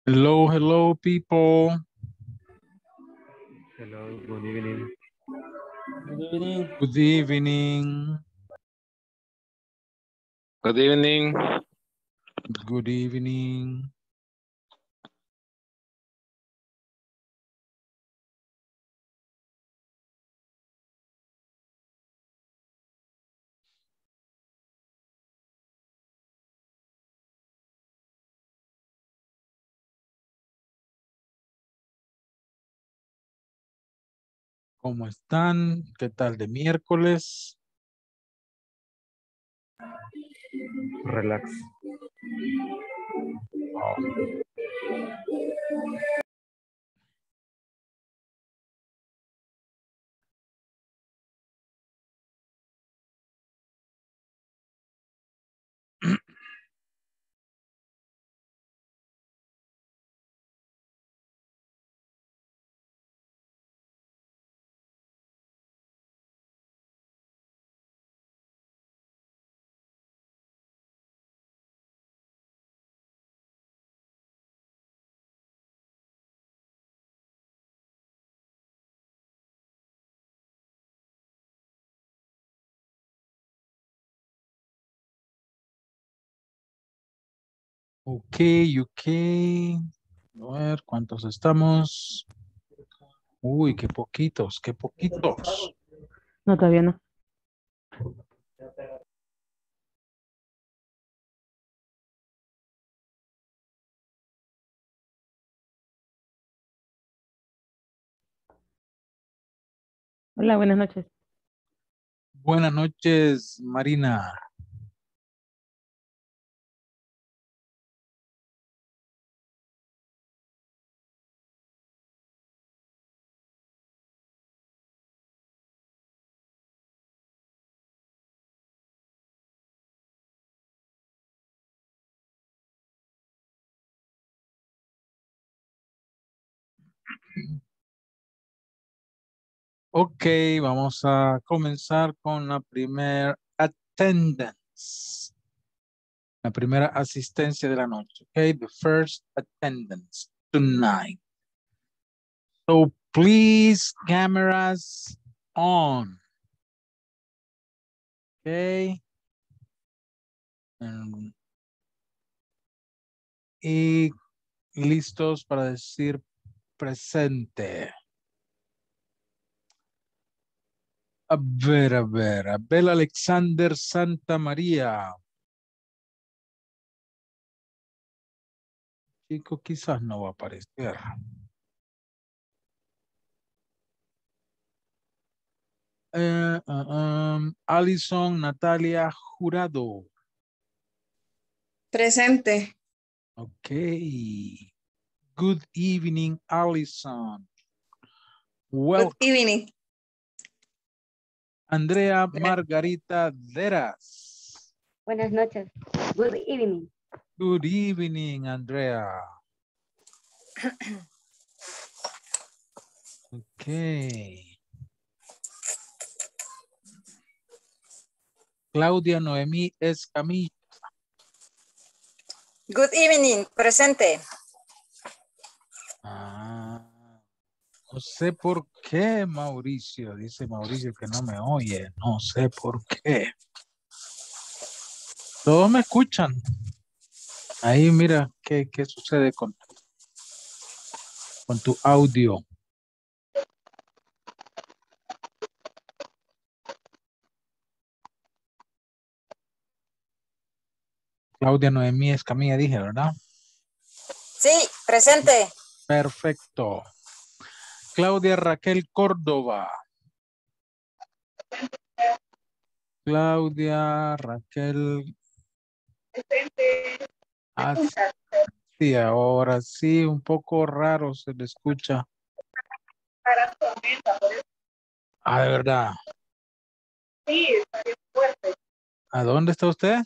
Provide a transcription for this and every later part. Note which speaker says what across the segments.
Speaker 1: Hello, hello, people.
Speaker 2: Hello, good evening.
Speaker 3: Good evening.
Speaker 1: Good evening.
Speaker 4: Good evening.
Speaker 1: Good evening. ¿Cómo están? ¿Qué tal de miércoles?
Speaker 2: Relax.
Speaker 1: Oh. Ok, ok. A ver, ¿cuántos estamos? Uy, qué poquitos, qué poquitos.
Speaker 5: No, todavía no. Hola, buenas noches.
Speaker 1: Buenas noches, Marina. Ok, vamos a comenzar con la primera attendance. La primera asistencia de la noche. Okay, the first attendance tonight. So please, cameras on. Okay. Y listos para decir presente. A ver, Abel Alexander Santa María. Chico quizás no va a aparecer. Alison Natalia Jurado.
Speaker 6: Presente.
Speaker 1: Okay. Good evening, Alison.
Speaker 6: Good
Speaker 1: Welcome.
Speaker 6: evening.
Speaker 1: Andrea Margarita Deras.
Speaker 5: Buenas noches. Good evening.
Speaker 1: Good evening, Andrea. Okay. Claudia Noemí Escamilla.
Speaker 6: Good evening. Presente.
Speaker 1: No sé por qué, Mauricio. Dice Mauricio que no me oye. No sé por qué. Todos me escuchan. Ahí mira qué sucede con tu audio. Claudia Noemí Escamilla dije, ¿verdad?
Speaker 6: Sí, presente.
Speaker 1: Perfecto. Claudia Raquel Córdoba. Claudia Raquel. Ah, sí, ahora sí, un poco raro se le escucha. Ah, de verdad.
Speaker 7: Sí, está bien fuerte.
Speaker 1: ¿A dónde está usted?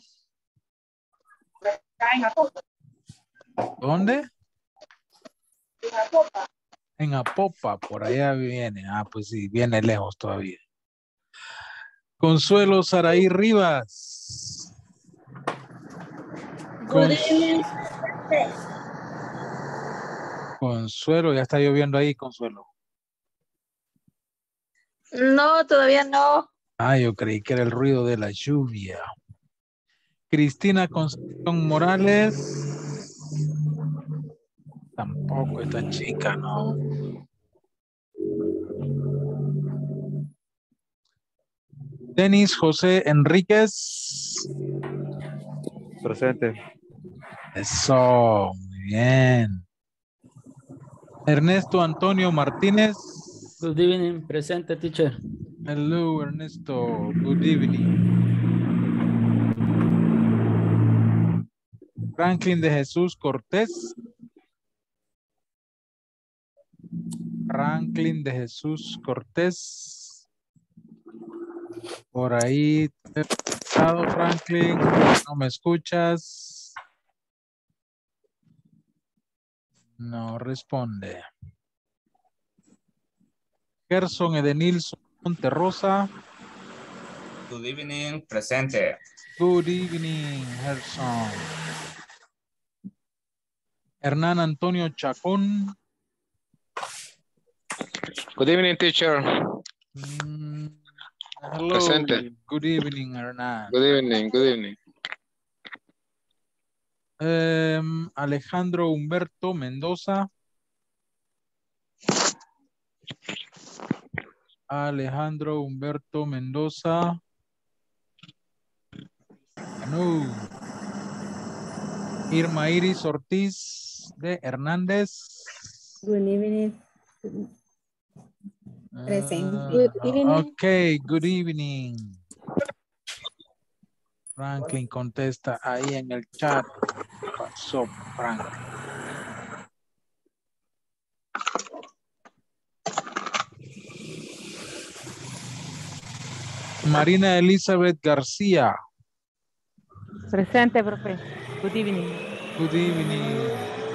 Speaker 7: Está en Apopa.
Speaker 1: ¿Dónde?
Speaker 7: En Apopa.
Speaker 1: En Apopa, por allá viene. Ah, pues sí, viene lejos todavía. Consuelo Saraí Rivas.
Speaker 7: Good evening.
Speaker 1: Consuelo, ya está lloviendo ahí, Consuelo.
Speaker 7: No, todavía no.
Speaker 1: Ah, yo creí que era el ruido de la lluvia. Cristina Concepción Morales. Tampoco esta chica, ¿no? Denis José Enríquez.
Speaker 2: Presente.
Speaker 1: Eso, muy bien. Ernesto Antonio Martínez.
Speaker 3: Good evening, presente, teacher.
Speaker 1: Hello, Ernesto. Good evening. Franklin de Jesús Cortés. Franklin de Jesús Cortés. Por ahí, Franklin, no me escuchas. No responde. Gerson Edenilson Monterrosa.
Speaker 4: Good evening, presente.
Speaker 1: Good evening, Gerson. Hernán Antonio Chacón.
Speaker 8: Good evening, teacher.
Speaker 1: Hello.
Speaker 8: Presente.
Speaker 1: Good evening, Hernán.
Speaker 8: Good evening, good evening.
Speaker 1: Alejandro Humberto Mendoza. Alejandro Humberto Mendoza. No. Irma Iris Ortiz de Hernández.
Speaker 5: Good evening.
Speaker 7: Presente.
Speaker 1: Ok, good evening. Franklin contesta ahí en el chat. ¿Qué pasó, Franklin? Marina Elizabeth García.
Speaker 5: Presente, profe. Good evening.
Speaker 1: Good evening.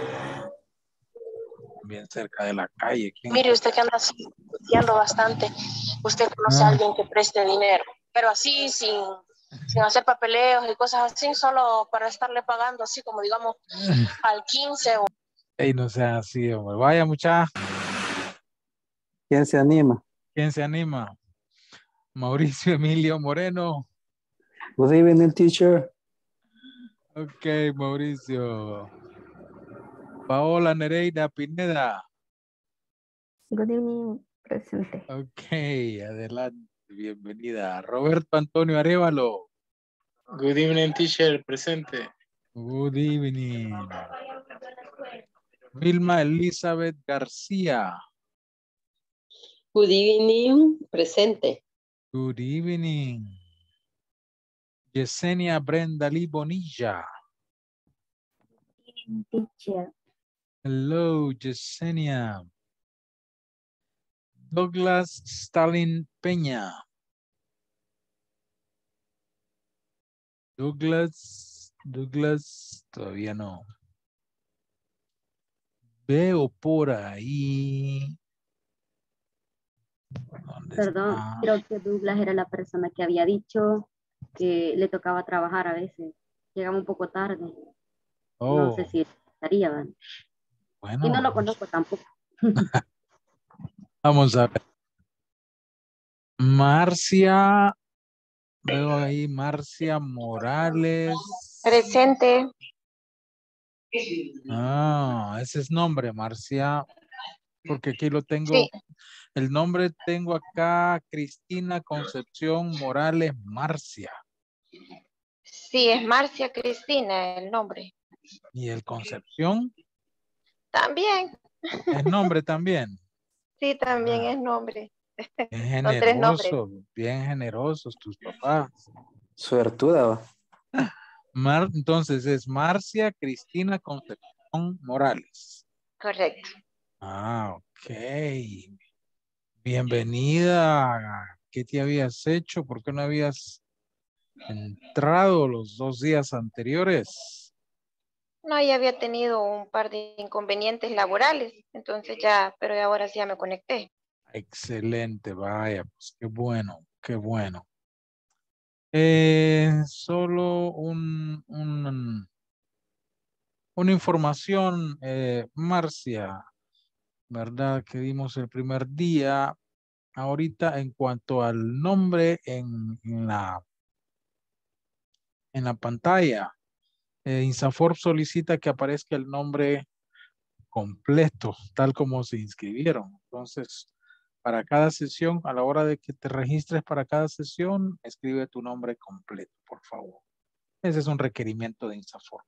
Speaker 1: Bien cerca de la calle.
Speaker 9: Mire, usted que anda así, estudiando bastante, usted conoce a alguien que preste dinero, pero así sin hacer papeleos y cosas así, solo para estarle pagando así como digamos al 15 o...
Speaker 1: Ey, no sea así, hombre. Vaya, muchacha.
Speaker 10: ¿Quién se anima?
Speaker 1: ¿Quién se anima? Mauricio Emilio Moreno.
Speaker 10: Good evening, teacher.
Speaker 1: Ok, Mauricio. Paola Nereida Pineda.
Speaker 5: Good evening. Presente.
Speaker 1: Ok, adelante. Bienvenida. Roberto Antonio Arévalo.
Speaker 11: Good evening, teacher. Presente.
Speaker 1: Good evening. Vilma Elizabeth García.
Speaker 12: Good evening, presente.
Speaker 1: Good evening. Yesenia Brenda Lee Bonilla.
Speaker 5: Teacher.
Speaker 1: Hello, Yesenia. Douglas Stalin Peña. Douglas, todavía no. Veo por ahí.
Speaker 5: Perdón, creo que Douglas era la persona que había dicho que le tocaba trabajar a veces. Llegaba un poco tarde.
Speaker 1: Oh.
Speaker 5: No sé si estaría, ¿verdad?
Speaker 1: Bueno.
Speaker 5: Y no lo conozco tampoco.
Speaker 1: Vamos a ver. Marcia. Veo ahí Marcia Morales.
Speaker 9: Presente.
Speaker 1: Ah, ese es nombre, Marcia. Porque aquí lo tengo.
Speaker 9: Sí.
Speaker 1: El nombre tengo acá, Cristina Concepción Morales Marcia.
Speaker 9: Sí, es Marcia Cristina el nombre.
Speaker 1: ¿Y el Concepción?
Speaker 9: También.
Speaker 1: ¿Es nombre también?
Speaker 9: Sí, también es nombre.
Speaker 1: Bien
Speaker 9: Son 3 nombres.
Speaker 1: generosos, bien generosos tus papás.
Speaker 10: Suertuda.
Speaker 1: Entonces es Marcia Cristina Concepción Morales.
Speaker 9: Correcto.
Speaker 1: Ah, ok. Bienvenida. ¿Qué te habías hecho? ¿Por qué no habías entrado los 2 días anteriores?
Speaker 9: No, ya había tenido un par de inconvenientes laborales, entonces ya, pero ahora sí ya me conecté.
Speaker 1: Excelente, vaya, pues qué bueno, qué bueno. Solo una información, Marcia. ¿verdad? Que vimos el primer día. Ahorita en cuanto al nombre en la pantalla, INSAFORP solicita que aparezca el nombre completo, tal como se inscribieron. Entonces, para cada sesión, a la hora de que te registres para cada sesión, escribe tu nombre completo, por favor. Ese es un requerimiento de INSAFORP.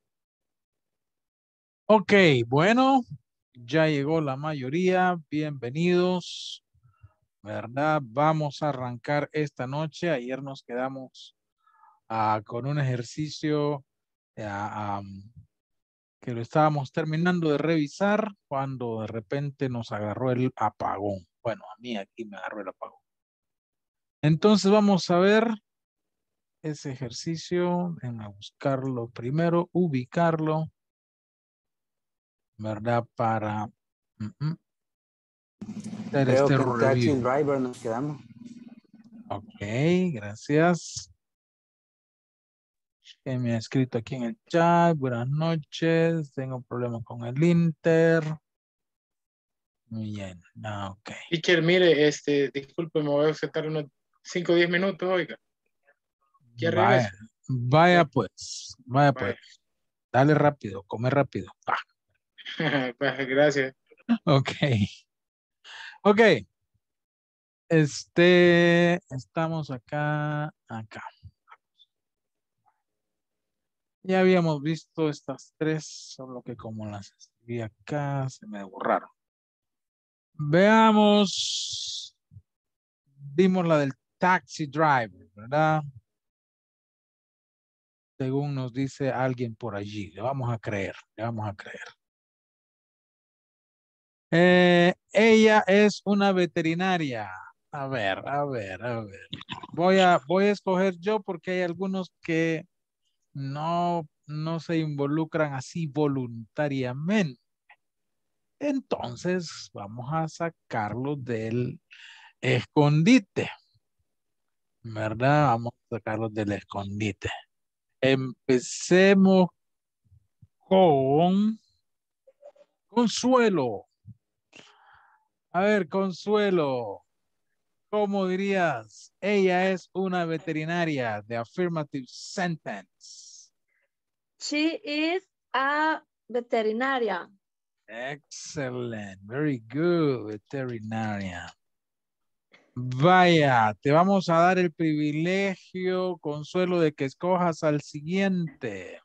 Speaker 1: Ok, bueno, ya llegó la mayoría. Bienvenidos, ¿verdad? Vamos a arrancar esta noche. Ayer nos quedamos con un ejercicio que lo estábamos terminando de revisar cuando de repente nos agarró el apagón. Bueno, a mí aquí me agarró el apagón. Entonces vamos a ver ese ejercicio, en buscarlo primero, ubicarlo, ¿verdad? Para hacer
Speaker 10: Creo
Speaker 1: este
Speaker 10: que en Taxi
Speaker 1: review.
Speaker 10: Driver nos quedamos.
Speaker 1: Ok, gracias. Que me ha escrito aquí en el chat. Buenas noches. Tengo problemas con el Inter. Muy bien. Ok.
Speaker 11: Teacher, mire, disculpe, me voy a ausentar unos 5 o 10 minutos, oiga. Ya regreso.
Speaker 1: Vaya pues. Vaya pues.
Speaker 11: Vaya.
Speaker 1: Dale rápido. Come rápido.
Speaker 11: Gracias.
Speaker 1: Ok. Ok. Estamos acá. Ya habíamos visto estas tres, solo que como las escribí acá, se me borraron. Veamos. Vimos la del taxi driver, ¿verdad? Según nos dice alguien por allí. Le vamos a creer, le vamos a creer. Ella es una veterinaria. A ver. Voy a escoger yo porque hay algunos que no se involucran así voluntariamente. Entonces vamos a sacarlo del escondite, ¿verdad? Vamos a sacarlo del escondite. Empecemos con Consuelo. A ver, Consuelo, ¿cómo dirías? Ella es una veterinaria. The affirmative sentence.
Speaker 7: She is a veterinaria.
Speaker 1: Excellent. Very good, veterinaria. Vaya, te vamos a dar el privilegio, Consuelo, de que escojas al siguiente.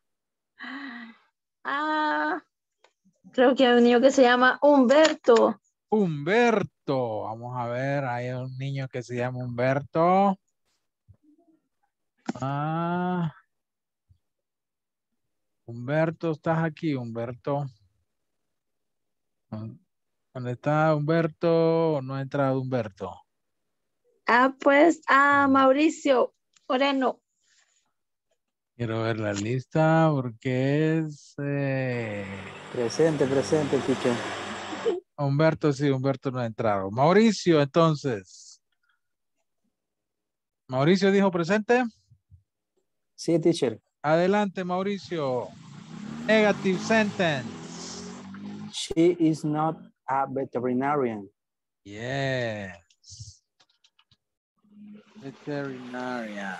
Speaker 7: Creo que hay un niño que se llama Humberto.
Speaker 1: Humberto. Vamos a ver, hay un niño que se llama Humberto. Humberto, ¿estás aquí, Humberto? ¿Dónde está Humberto? ¿O no ha entrado Humberto?
Speaker 7: Pues Mauricio Moreno.
Speaker 1: Quiero ver la lista porque es...
Speaker 10: Presente, teacher.
Speaker 1: Humberto, sí, Humberto no ha entrado. Mauricio, entonces. ¿Mauricio dijo presente?
Speaker 10: Sí, teacher.
Speaker 1: Adelante, Mauricio. Negative sentence.
Speaker 10: She is not a veterinarian.
Speaker 1: Yes. Veterinaria.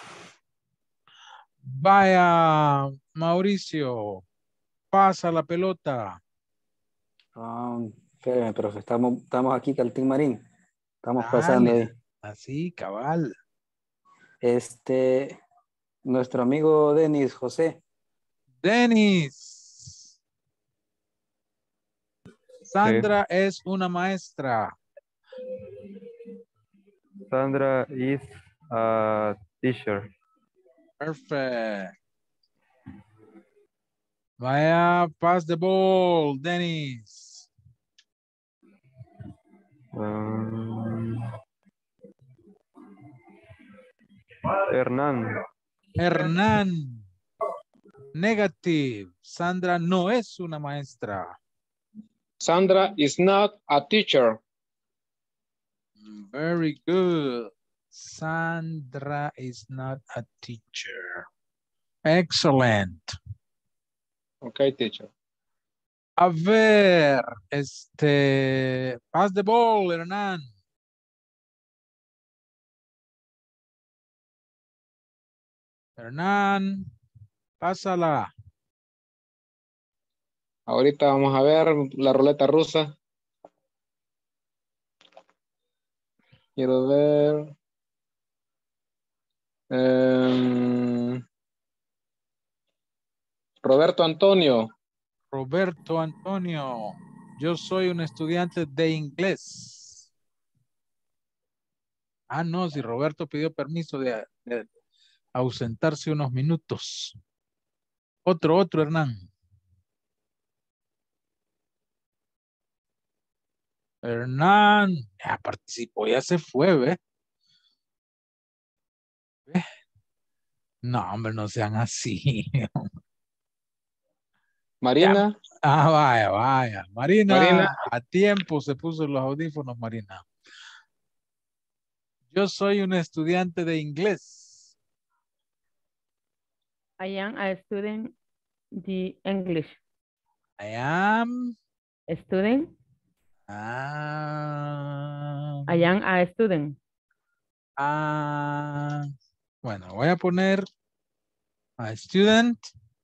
Speaker 1: Vaya, Mauricio. Pasa la pelota.
Speaker 10: Espérame, profe, estamos aquí, Caltín Marín. Estamos pasando ahí.
Speaker 1: Así, cabal.
Speaker 10: Nuestro amigo Denis José.
Speaker 1: Denis. Sandra es una maestra.
Speaker 2: Sandra is a teacher.
Speaker 1: Perfect. Vaya, pass the ball, Dennis. Hernán. Negative. Sandra no es una maestra.
Speaker 8: Sandra is not a teacher.
Speaker 1: Very good. Sandra is not a teacher. Excellent.
Speaker 8: Okay, teacher.
Speaker 1: A ver, pass the ball, Hernán. Hernán, pásala.
Speaker 8: Ahorita vamos a ver la ruleta rusa. Quiero ver. Roberto Antonio.
Speaker 1: Roberto Antonio. Yo soy un estudiante de inglés. Ah, no, si Roberto pidió permiso de ausentarse unos minutos. Otro, Hernán. Hernán, ya participó, ya se fue, ¿ve? No, hombre, no sean así.
Speaker 8: Marina.
Speaker 1: Vaya. Marina,
Speaker 8: Marina.
Speaker 1: a tiempo se puso los audífonos, Marina. Yo soy un estudiante de inglés.
Speaker 13: I am a student the English.
Speaker 1: I am
Speaker 13: A student. I am a student.
Speaker 1: Bueno, voy a poner a student.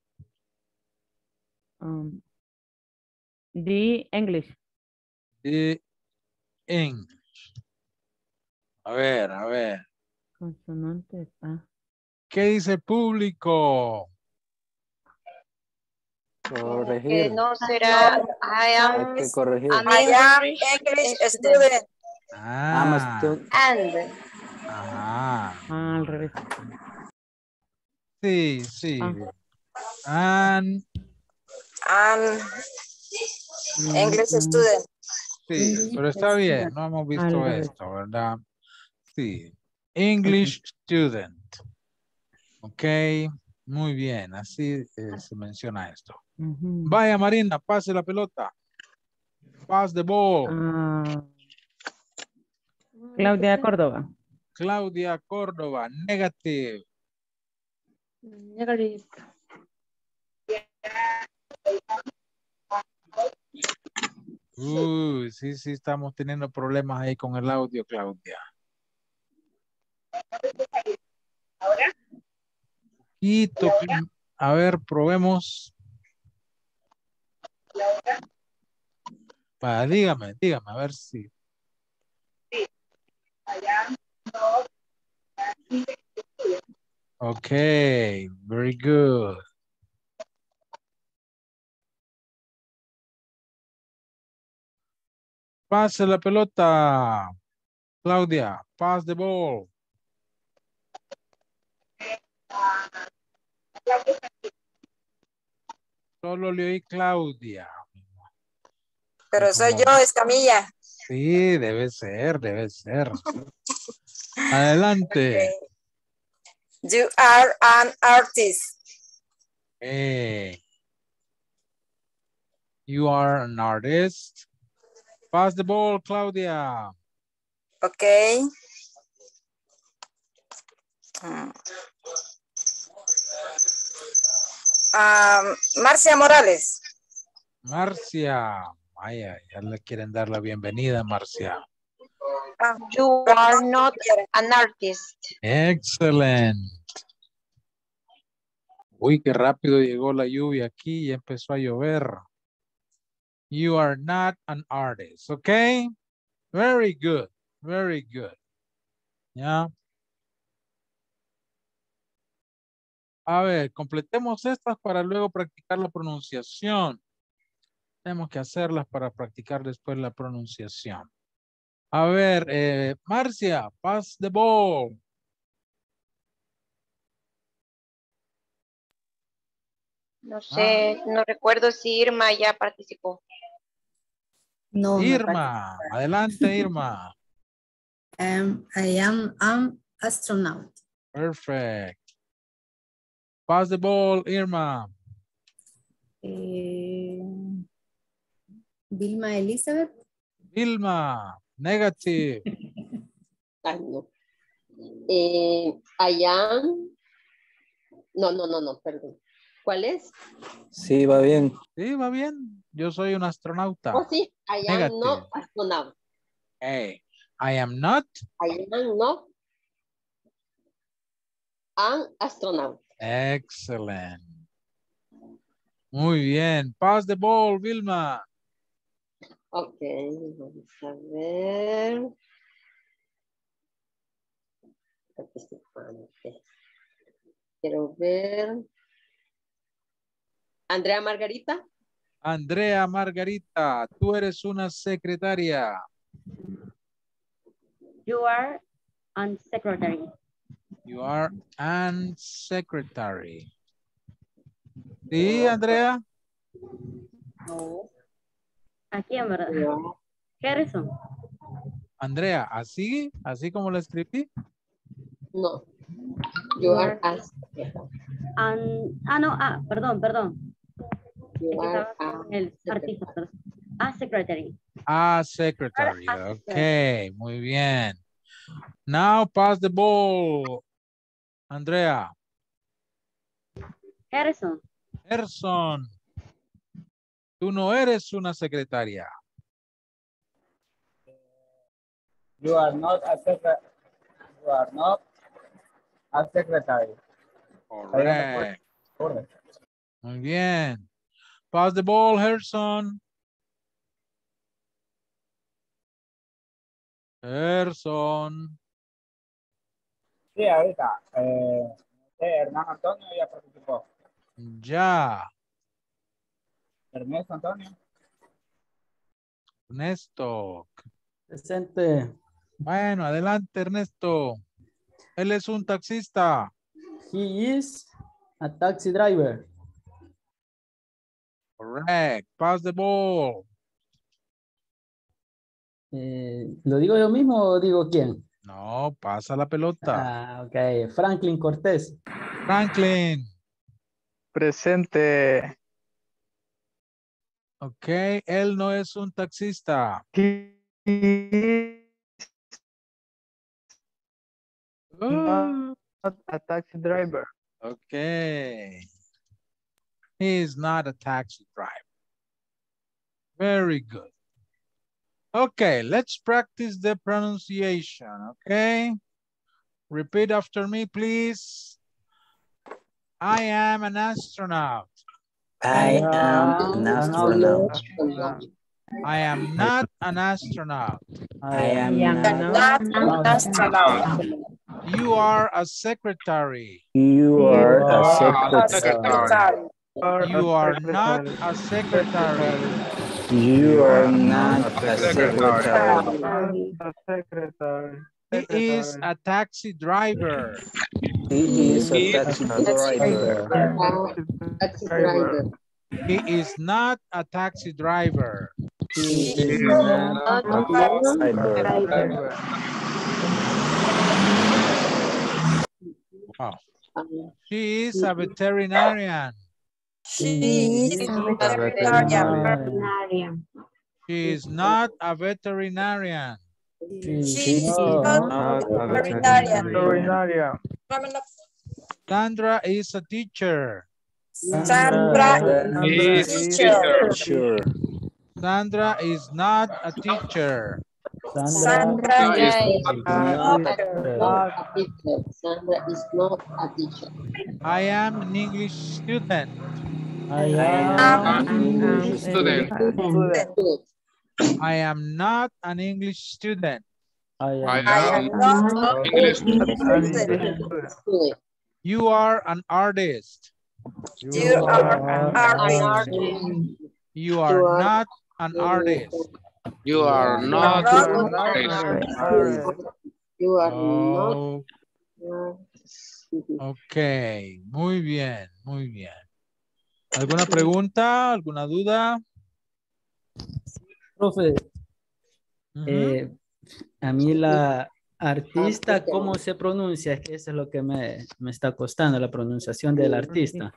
Speaker 13: The English.
Speaker 1: The English. A ver.
Speaker 13: Consonantes.
Speaker 1: ¿Qué dice el público?
Speaker 10: Corregir.
Speaker 9: No será I am,
Speaker 10: Hay que corregir.
Speaker 6: I am English student.
Speaker 10: And.
Speaker 13: Al revés.
Speaker 1: Sí. And
Speaker 6: English student.
Speaker 1: Sí, pero está bien, no hemos visto esto, ¿verdad? Sí. English student. Ok, muy bien, así se menciona esto. Vaya, Marina, pase la pelota. Pass the ball.
Speaker 13: Claudia Córdoba.
Speaker 1: Claudia Córdoba, negative.
Speaker 7: Negative.
Speaker 1: Sí, estamos teniendo problemas ahí con el audio, Claudia.
Speaker 14: ¿Ahora?
Speaker 1: A ver, probemos. Dígame, a ver si. Ok, very good. Pase la pelota. Claudia, pass the ball. Solo le oí Claudia.
Speaker 6: Pero soy yo, Escamilla.
Speaker 1: Sí, debe ser. Adelante.
Speaker 6: Okay. You are an artist.
Speaker 1: You are an artist. Pass the ball, Claudia.
Speaker 6: Okay. Marcia Morales.
Speaker 1: Marcia. Vaya, ya le quieren dar la bienvenida, Marcia.
Speaker 9: You are not an artist.
Speaker 1: Excellent. Uy, qué rápido llegó la lluvia aquí y empezó a llover. You are not an artist, okay? Very good. ¿Ya? A ver, completemos estas para luego practicar la pronunciación. Tenemos que hacerlas para practicar después la pronunciación. A ver, Marcia, pass the ball.
Speaker 9: No sé, no recuerdo si Irma ya participó.
Speaker 15: No.
Speaker 1: Irma, adelante, Irma.
Speaker 15: I am an astronaut.
Speaker 1: Perfect. Pass the ball, Irma.
Speaker 15: Vilma Elizabeth.
Speaker 1: Vilma, negative.
Speaker 12: No. I am. No, perdón. ¿Cuál es?
Speaker 10: Sí, va bien.
Speaker 1: Sí, va bien. Yo soy un astronauta.
Speaker 12: Oh, sí, I am
Speaker 1: Negative.
Speaker 12: not astronaut.
Speaker 1: Hey, I am not.
Speaker 12: I am not an astronaut.
Speaker 1: Excellent. Muy bien. Pass the ball, Vilma.
Speaker 12: Ok, vamos a ver. Participante. Quiero ver. Andrea Margarita.
Speaker 1: Andrea Margarita, tú eres una secretaria.
Speaker 5: You are an secretary.
Speaker 1: You are an secretary. ¿Sí, Andrea?
Speaker 12: No.
Speaker 5: ¿A quién, verdad? Harrison.
Speaker 1: Andrea, ¿así como lo escribí?
Speaker 12: No. You are a
Speaker 5: Perdón.
Speaker 12: You
Speaker 5: Es que
Speaker 12: are
Speaker 5: estaba con el artista, perdón. A secretary.
Speaker 1: Ah, secretary. Okay, muy bien. Now pass the ball. Andrea.
Speaker 5: Harrison.
Speaker 1: Gerson. Tú no eres una secretaria.
Speaker 16: You are not a secretary. You are not a secretary.
Speaker 1: Correct. Muy bien. Pass the ball, Gerson. Gerson.
Speaker 16: Sí, ahorita. Hernán Antonio ya participó.
Speaker 1: Ya.
Speaker 16: Ernesto Antonio.
Speaker 1: Ernesto.
Speaker 3: Presente.
Speaker 1: Bueno, adelante, Ernesto. Él es un taxista.
Speaker 3: He is a taxi driver.
Speaker 1: Correct. Pass the ball.
Speaker 3: ¿Lo digo yo mismo o digo quién?
Speaker 1: No, pasa la pelota.
Speaker 3: Ah, ok. Franklin Cortés.
Speaker 1: Franklin.
Speaker 2: Presente.
Speaker 1: Ok, él no es un taxista.
Speaker 2: Not a taxi driver.
Speaker 1: Okay. He is not a taxi driver. Very good. Okay, let's practice the pronunciation, okay? Repeat after me, please. I am an astronaut.
Speaker 10: I am an astronaut.
Speaker 1: I am not an astronaut.
Speaker 10: I am not
Speaker 6: an astronaut.
Speaker 1: You are a secretary.
Speaker 10: You are a secretary.
Speaker 1: You are not a secretary.
Speaker 10: You are not a
Speaker 2: Secretary.
Speaker 1: He is a taxi driver.
Speaker 10: He is a taxi driver.
Speaker 1: He is not a taxi driver.
Speaker 10: He is not a taxi driver.
Speaker 1: Wow. She is a veterinarian.
Speaker 6: She is a veterinarian.
Speaker 1: She is not a veterinarian.
Speaker 6: She is not a veterinarian.
Speaker 1: Sandra is a teacher.
Speaker 6: Sandra is a teacher.
Speaker 1: Sandra is not a teacher.
Speaker 6: Sandra is not a
Speaker 12: teacher. Sandra is not a teacher.
Speaker 1: I am an English student.
Speaker 6: I am an
Speaker 8: English student.
Speaker 1: I am not an English student.
Speaker 8: I am not English student.
Speaker 1: You are an artist.
Speaker 6: You are an artist.
Speaker 1: You are not an artist.
Speaker 8: You are not an artist.
Speaker 12: You are not.
Speaker 1: Ok, muy bien, muy bien. ¿Alguna pregunta? ¿Alguna duda?
Speaker 3: Profe, a mí la artista, ¿cómo se pronuncia? Es que eso es lo que me está costando, la pronunciación del artista.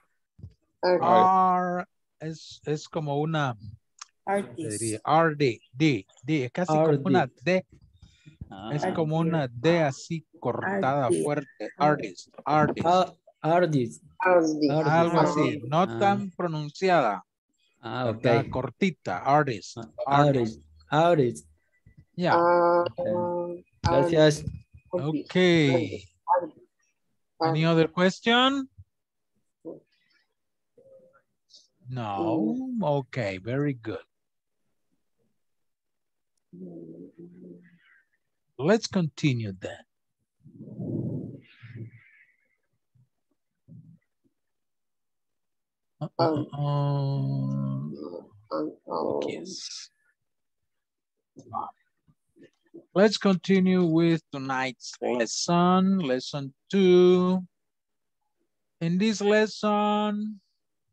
Speaker 1: Es como una...
Speaker 15: Artist.
Speaker 1: RD, D, es casi como una D. Es como una D así cortada fuerte. Artist.
Speaker 3: Artist.
Speaker 1: Algo así, no tan pronunciada.
Speaker 3: Ah, ok.
Speaker 1: ¿verdad? Cortita, artist.
Speaker 3: Artist.
Speaker 1: Yeah.
Speaker 3: Gracias.
Speaker 1: Okay. Any other question? No. Okay, very good. Let's continue then. Yes. Let's continue with tonight's lesson, lesson 2. In this lesson,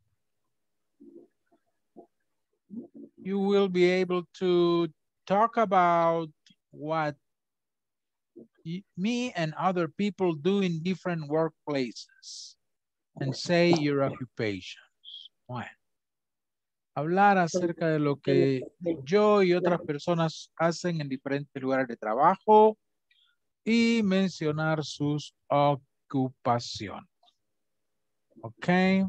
Speaker 1: you will be able to talk about what me and other people do in different workplaces and say your occupations. Bueno, hablar acerca de lo que yo y otras personas hacen en diferentes lugares de trabajo y mencionar sus ocupaciones. Ok.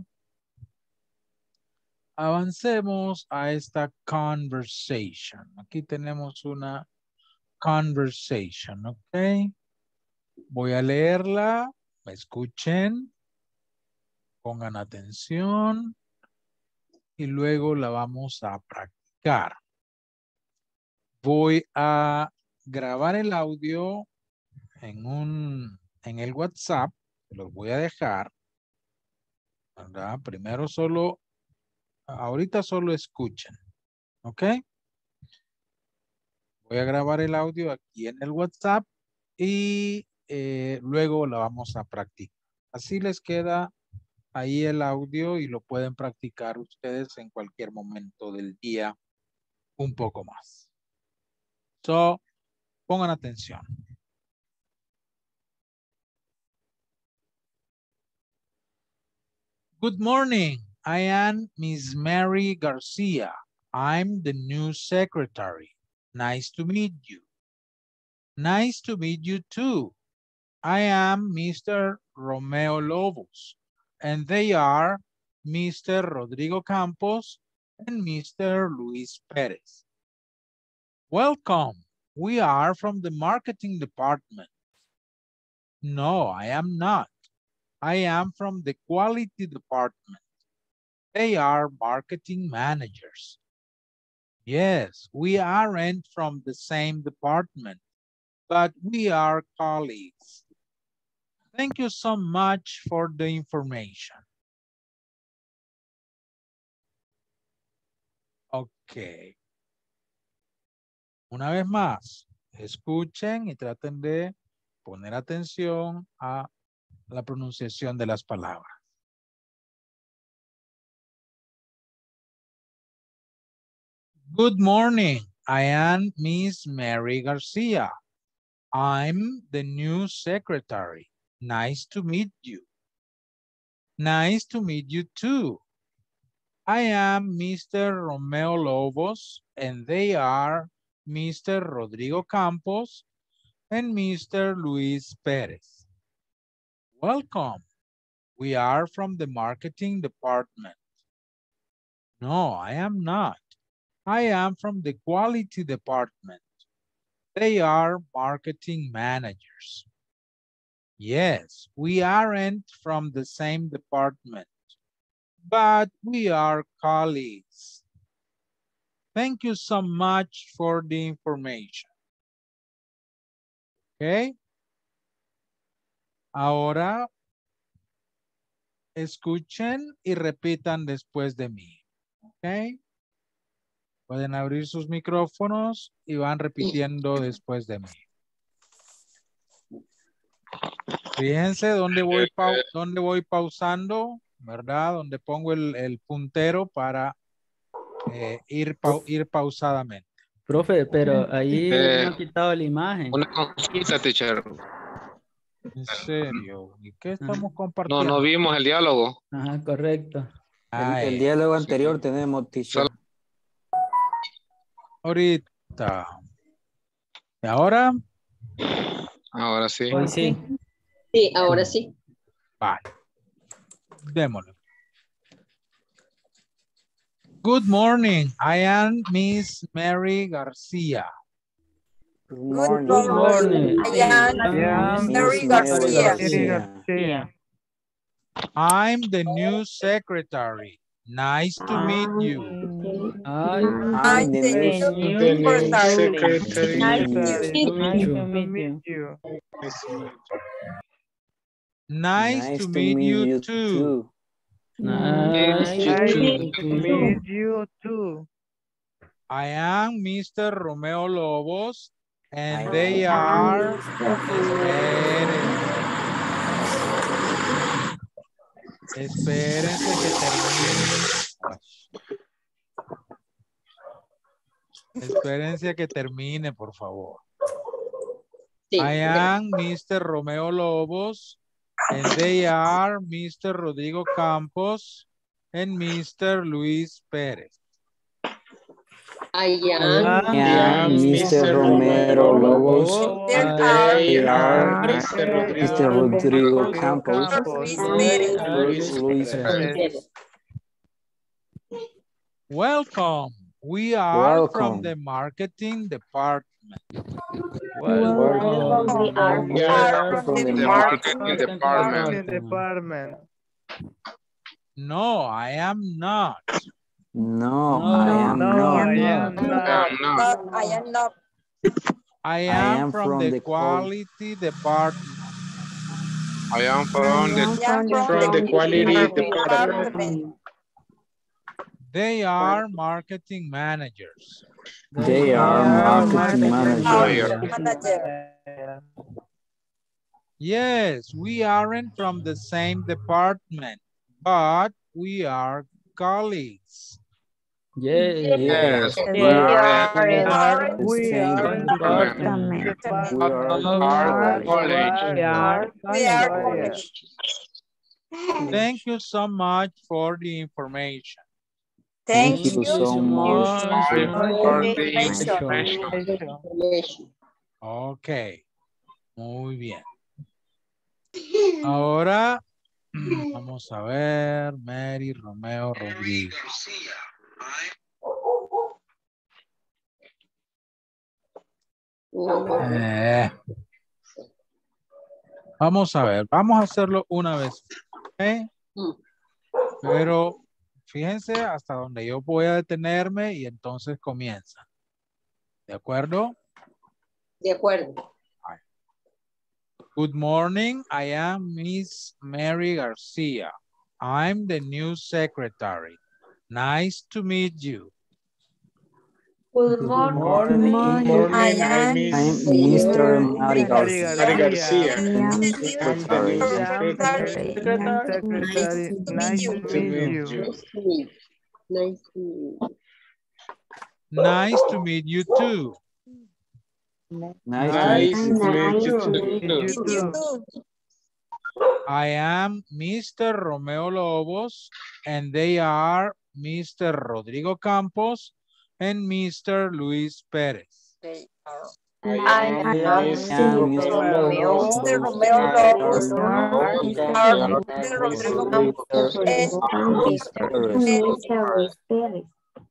Speaker 1: Avancemos a esta conversation. Aquí tenemos una conversation, ok. Voy a leerla, escuchen, pongan atención y luego la vamos a practicar. Voy a grabar el audio en el WhatsApp, los voy a dejar, ¿verdad? Primero ahorita solo escuchen, ¿ok? Voy a grabar el audio aquí en el WhatsApp y luego la vamos a practicar. Así les queda ahí el audio y lo pueden practicar ustedes en cualquier momento del día un poco más. So, pongan atención. Good morning. I am Miss Mary Garcia. I'm the new secretary. Nice to meet you. Nice to meet you too. I am Mr. Romeo Lobos, and they are Mr. Rodrigo Campos and Mr. Luis Perez. Welcome. We are from the marketing department. No, I am not. I am from the quality department. They are marketing managers. Yes, we aren't from the same department, but we are colleagues. Thank you so much for the information. Ok. Una vez más, escuchen y traten de poner atención a la pronunciación de las palabras. Good morning. I am Miss Mary Garcia. I'm the new secretary. Nice to meet you. Nice to meet you too. I am Mr. Romeo Lobos, and they are Mr. Rodrigo Campos and Mr. Luis Perez. Welcome. We are from the marketing department. No, I am not. I am from the quality department. They are marketing managers. Yes, we aren't from the same department, but we are colleagues. Thank you so much for the information. Okay. Ahora, escuchen y repitan después de mí. Ok. Pueden abrir sus micrófonos y van repitiendo después de mí. Fíjense dónde voy pausando, ¿verdad? Donde pongo el puntero para ir pausadamente.
Speaker 3: Profe, pero ahí no ha quitado la imagen.
Speaker 8: Una consulta, teacher.
Speaker 1: ¿En serio? ¿Y qué estamos compartiendo?
Speaker 8: No vimos el diálogo.
Speaker 3: Ajá, correcto.
Speaker 10: El diálogo anterior tenemos, teacher.
Speaker 1: Ahorita. ¿Y ahora?
Speaker 8: Ahora sí.
Speaker 3: Hoy sí.
Speaker 12: Sí, ahora sí.
Speaker 1: Vale. Démosle. Good morning. I am Miss Mary Garcia.
Speaker 10: Good
Speaker 6: Good
Speaker 10: morning.
Speaker 6: morning. I am Mary Garcia.
Speaker 1: I'm the new secretary. Nice to meet you.
Speaker 6: I'm the new secretary. Nice to meet you.
Speaker 1: Nice to meet you too.
Speaker 2: Nice to meet you too.
Speaker 1: I am Mr. Romeo Lobos and they are... Espérense que termine. Espérense que termine, por favor. I am Mr. Romeo Lobos and they are Mr. Rodrigo Campos and Mr. Luis Pérez.
Speaker 12: I am
Speaker 10: Mr. Romero Lobos. They are Mr. Rodrigo Campos. Luis Perez.
Speaker 1: Welcome. We are from the marketing department.
Speaker 2: Welcome.
Speaker 6: We are from the marketing
Speaker 2: Department.
Speaker 1: No, I am not.
Speaker 10: No, I am not.
Speaker 6: I am not.
Speaker 1: I am from the quality department.
Speaker 8: I am from the quality department.
Speaker 1: They are marketing managers.
Speaker 10: They are marketing managers.
Speaker 1: Yes, we aren't from the same department, but we are colleagues.
Speaker 10: Yes, we are in the same department.
Speaker 6: We are college.
Speaker 1: Thank you so much for the information.
Speaker 6: Thank you
Speaker 10: so much
Speaker 6: for the information.
Speaker 1: Ok, muy bien. Ahora vamos a ver, Mary Romeo Rodríguez. Vamos a ver, vamos a hacerlo una vez. ¿Okay? Pero fíjense hasta donde yo voy a detenerme y entonces comienza. ¿De acuerdo?
Speaker 12: De acuerdo.
Speaker 1: Good morning. I am Miss Mary Garcia. I'm the new secretary. Nice to meet you.
Speaker 7: Good morning.
Speaker 6: I am
Speaker 10: Mr. Mary Garcia.
Speaker 2: Secretary. Nice to meet you.
Speaker 1: Nice to meet you too.
Speaker 10: Nice to meet
Speaker 6: you too.
Speaker 1: I am Mr. Romeo Lobos and they are Mr. Rodrigo Campos and Mr. Luis Pérez.
Speaker 6: I am Mr. Romeo Lobos, Mr. Rodrigo Campos, and Mr. Luis Pérez.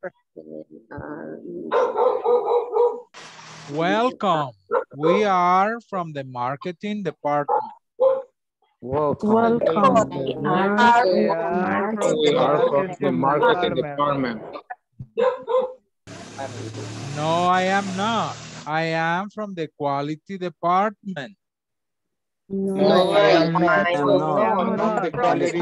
Speaker 1: Welcome. We are from the marketing department.
Speaker 10: Welcome.
Speaker 8: We are from the marketing department.
Speaker 1: No, I am not. I am from the quality department.
Speaker 6: No, I am not.
Speaker 8: The quality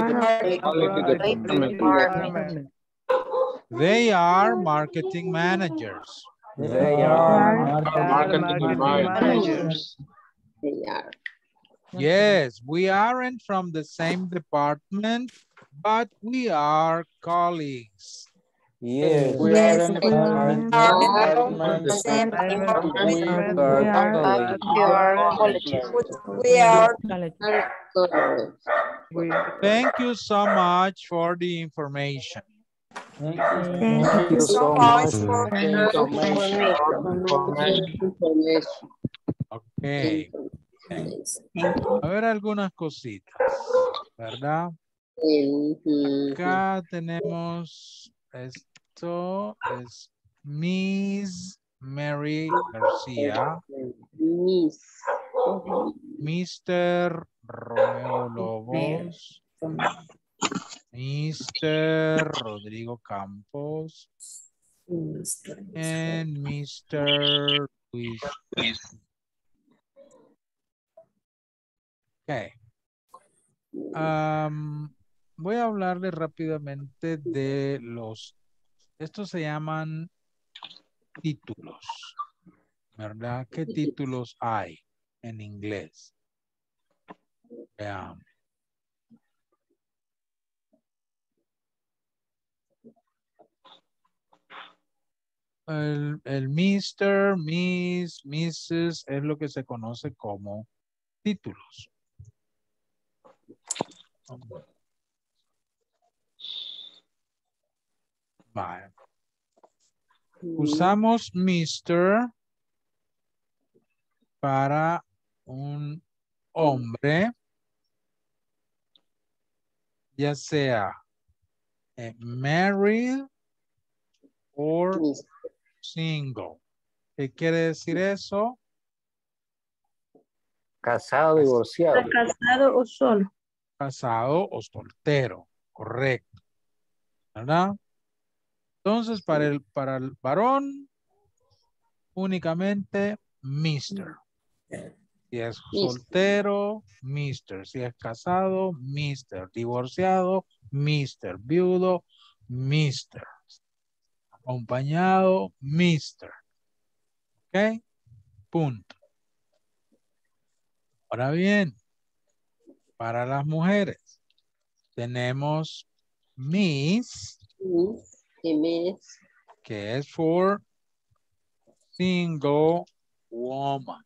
Speaker 8: department.
Speaker 1: They are marketing managers.
Speaker 10: They are
Speaker 8: Marketing managers.
Speaker 12: They are.
Speaker 1: Yes, we aren't from the same department, but we are colleagues.
Speaker 10: Yes,
Speaker 6: we are from the same department. We are
Speaker 1: Thank you so much for the information.
Speaker 6: Thank you so much for the
Speaker 12: information.
Speaker 1: Ok. A ver algunas cositas, ¿verdad? Acá tenemos So es Miss Mary García.
Speaker 12: Miss.
Speaker 1: Mr. Romeo Lobos. Mr. Rodrigo Campos. And Mr. Luis. Okay. Voy a hablarles rápidamente de estos se llaman títulos, ¿verdad? ¿Qué títulos hay en inglés? Veamos. El Mr., Miss, Mrs. es lo que se conoce como títulos. Vale. Usamos Mr. para un hombre, ya sea married or single. ¿Qué quiere decir eso?
Speaker 10: Casado, divorciado.
Speaker 7: Casado o solo.
Speaker 1: Casado o soltero, correcto. ¿Verdad? Entonces, para el varón, únicamente Mr. Si es soltero, Mr. Si es casado, Mr. Divorciado, Mr. Viudo, Mr. Acompañado, Mr. ¿Ok? Punto. Ahora bien, para las mujeres, tenemos Miss, que es for single woman.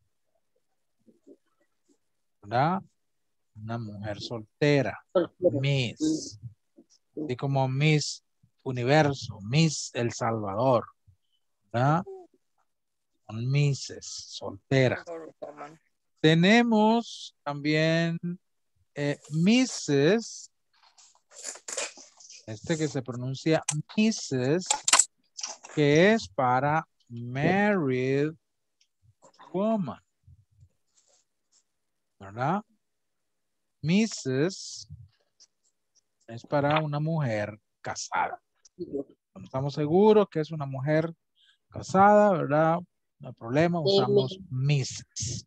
Speaker 1: ¿Verdad? Una mujer soltera. Miss. Así como Miss Universo, Miss El Salvador. ¿Verdad? Son Misses, solteras. Tenemos también Mrs. Este que se pronuncia Mrs. Que es para married woman. ¿Verdad? Mrs. es para una mujer casada. Cuando estamos seguros que es una mujer casada, ¿verdad? No hay problema, usamos Mrs.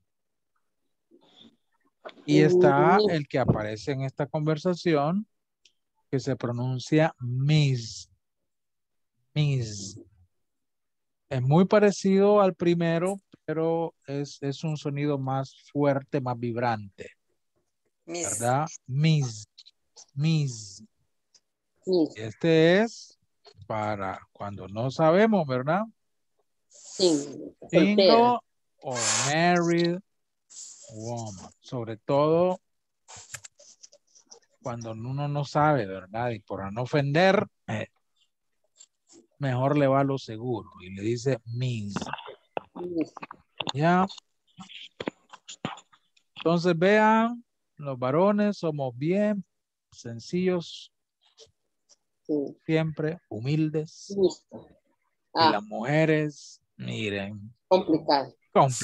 Speaker 1: Y está el que aparece en esta conversación que se pronuncia Miss. Miss. Es muy parecido al primero, pero es un sonido más fuerte, más vibrante. ¿Verdad? Miss. Miss. Este es para cuando no sabemos, ¿verdad? Single o married woman. Sobre todo cuando uno no sabe, ¿verdad? Y por no ofender, mejor le va a lo seguro y le dice Miss. ¿Ya? Entonces vean, los varones somos bien sencillos, siempre humildes. Y las mujeres, miren.
Speaker 12: Complicado.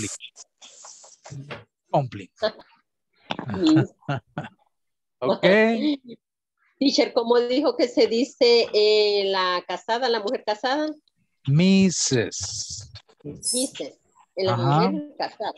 Speaker 1: Complicado. Ok.
Speaker 12: Teacher, ¿cómo dijo que se dice la casada, la mujer casada?
Speaker 1: Mrs.
Speaker 12: Mrs. La
Speaker 1: Ajá.
Speaker 12: mujer casada.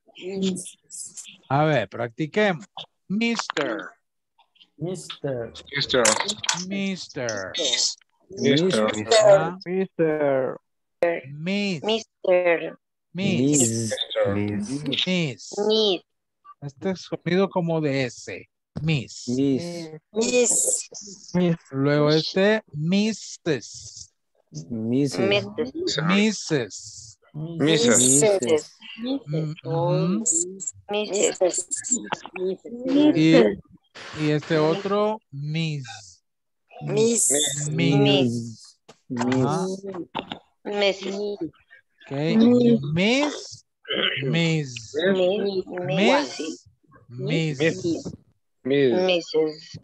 Speaker 1: A ver, practiquemos. Mr.
Speaker 2: Mister.
Speaker 8: Mister.
Speaker 1: Mister.
Speaker 8: Mister.
Speaker 1: Ajá.
Speaker 2: Mister.
Speaker 1: Miss.
Speaker 6: Mister.
Speaker 1: Miss.
Speaker 10: Miss.
Speaker 1: Miss. Este sonido como de S. Miss.
Speaker 10: Miss.
Speaker 6: Miss.
Speaker 1: Luego este Mrs.
Speaker 10: Mrs.
Speaker 1: Mrs.
Speaker 8: Mrs.
Speaker 1: Ujú. Y este otro Miss.
Speaker 6: Miss.
Speaker 1: Miss. Ajá.
Speaker 6: Miss.
Speaker 1: Okay. Miss. Miss. Miss. Miss.
Speaker 8: Miss.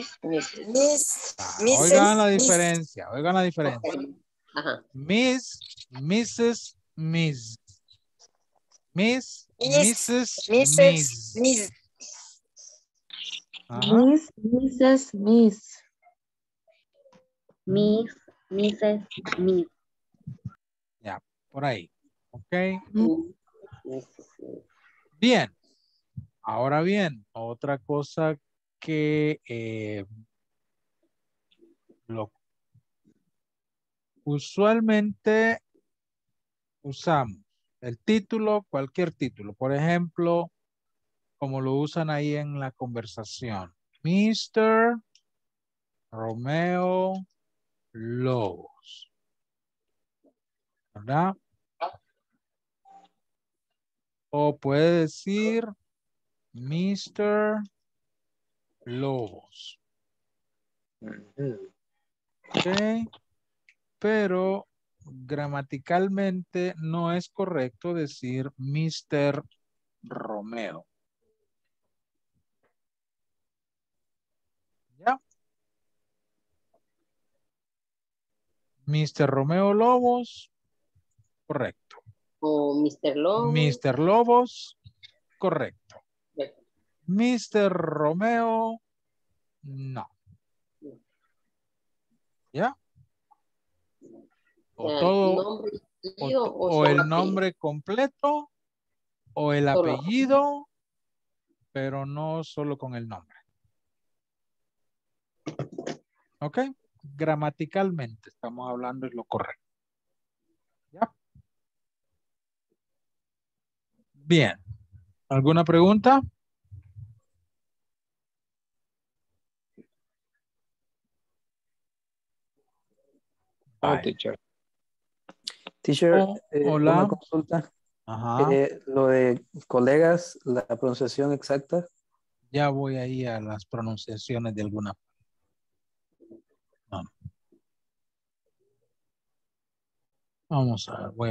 Speaker 1: Oigan la diferencia, oigan la diferencia.
Speaker 12: Ajá.
Speaker 1: Miss, Mrs., Miss. Miss, Mrs., Miss. Ajá.
Speaker 7: Miss, Mrs., Miss.
Speaker 5: Miss, Mrs., Miss.
Speaker 1: Ya, por ahí. Ok. Bien. Ahora bien, otra cosa que usualmente usamos el título, cualquier título. Por ejemplo, como lo usan ahí en la conversación. Mr. Romeo Lobos. ¿Verdad? O puede decir Mr. Lobos. Ok. Pero gramaticalmente no es correcto decir Mr. Romeo. ¿Ya? Mr. Romeo Lobos, correcto.
Speaker 12: O Mr. Lobos.
Speaker 1: Mr. Lobos, correcto. Mr. Romeo, no. ¿Ya? O todo, o el nombre completo, o el apellido, pero no solo con el nombre. ¿Ok? Gramaticalmente estamos hablando de lo correcto. ¿Ya? Bien. ¿Alguna pregunta?
Speaker 10: Teacher. Teacher,
Speaker 1: hola.
Speaker 10: una consulta.
Speaker 1: Ajá.
Speaker 10: Lo de colegas, la pronunciación exacta.
Speaker 1: Ya voy ahí a las pronunciaciones de alguna. No. Vamos a ver, voy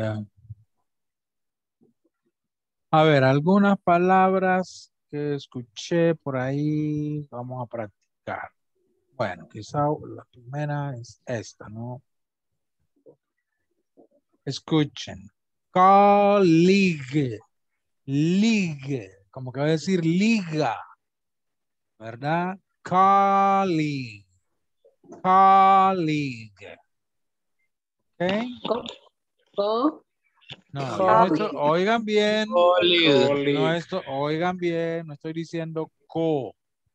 Speaker 1: a ver, algunas palabras que escuché por ahí, vamos a practicar. Bueno, quizá la primera es esta, ¿no? Escuchen. Colleague. League. Como que va a decir liga. ¿Verdad? Colleague. Colleague. ¿Ok? No, yo no estoy, oigan bien. No esto, oigan bien, no estoy diciendo co.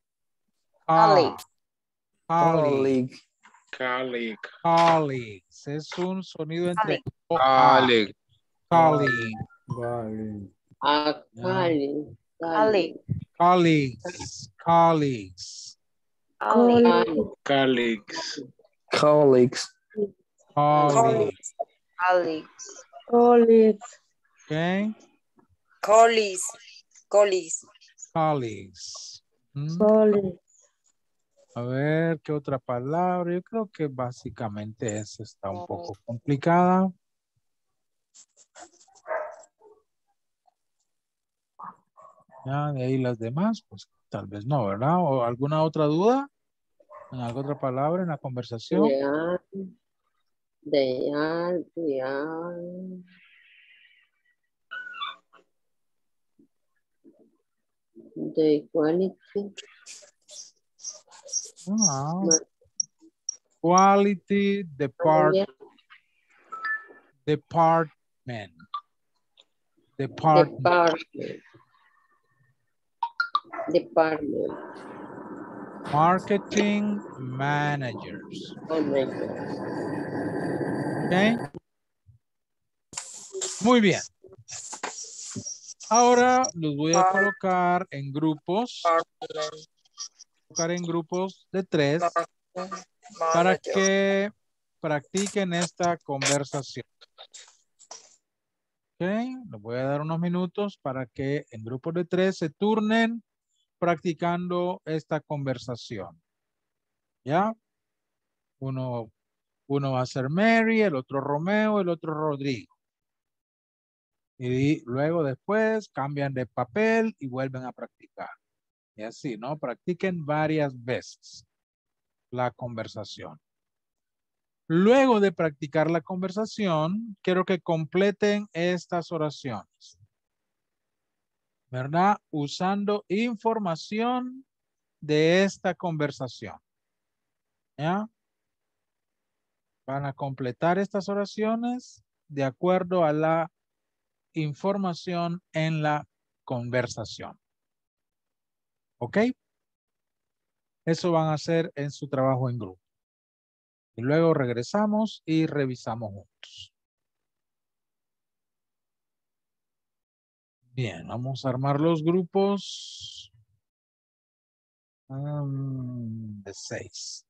Speaker 1: Colleague. Colleagues. Es un sonido entre o a. Colleague. Colleagues. Colleagues.
Speaker 10: Colleagues.
Speaker 1: Okay.
Speaker 6: Colleagues.
Speaker 1: A ver, ¿qué otra palabra? Yo creo que básicamente esa está un poco complicada. Ya, de ahí las demás, pues tal vez no, ¿verdad? ¿O alguna otra duda? ¿En alguna otra palabra en la conversación?
Speaker 12: The quality.
Speaker 1: Quality department. Marketing managers. Okay. Muy bien. Ahora los voy a colocar en grupos. En grupos de 3 para que practiquen esta conversación. Ok, les voy a dar unos minutos para que en grupos de 3 se turnen practicando esta conversación. ¿Ya? Uno va a ser Mary, el otro Romeo, el otro Rodrigo. Y luego después cambian de papel y vuelven a practicar. Y así, ¿no? Practiquen varias veces la conversación. Luego de practicar la conversación, quiero que completen estas oraciones, ¿verdad? Usando información de esta conversación. ¿Ya? Van a completar estas oraciones de acuerdo a la información en la conversación. ¿Ok? Eso van a hacer en su trabajo en grupo. Y luego regresamos y revisamos juntos. Bien, vamos a armar los grupos de 6.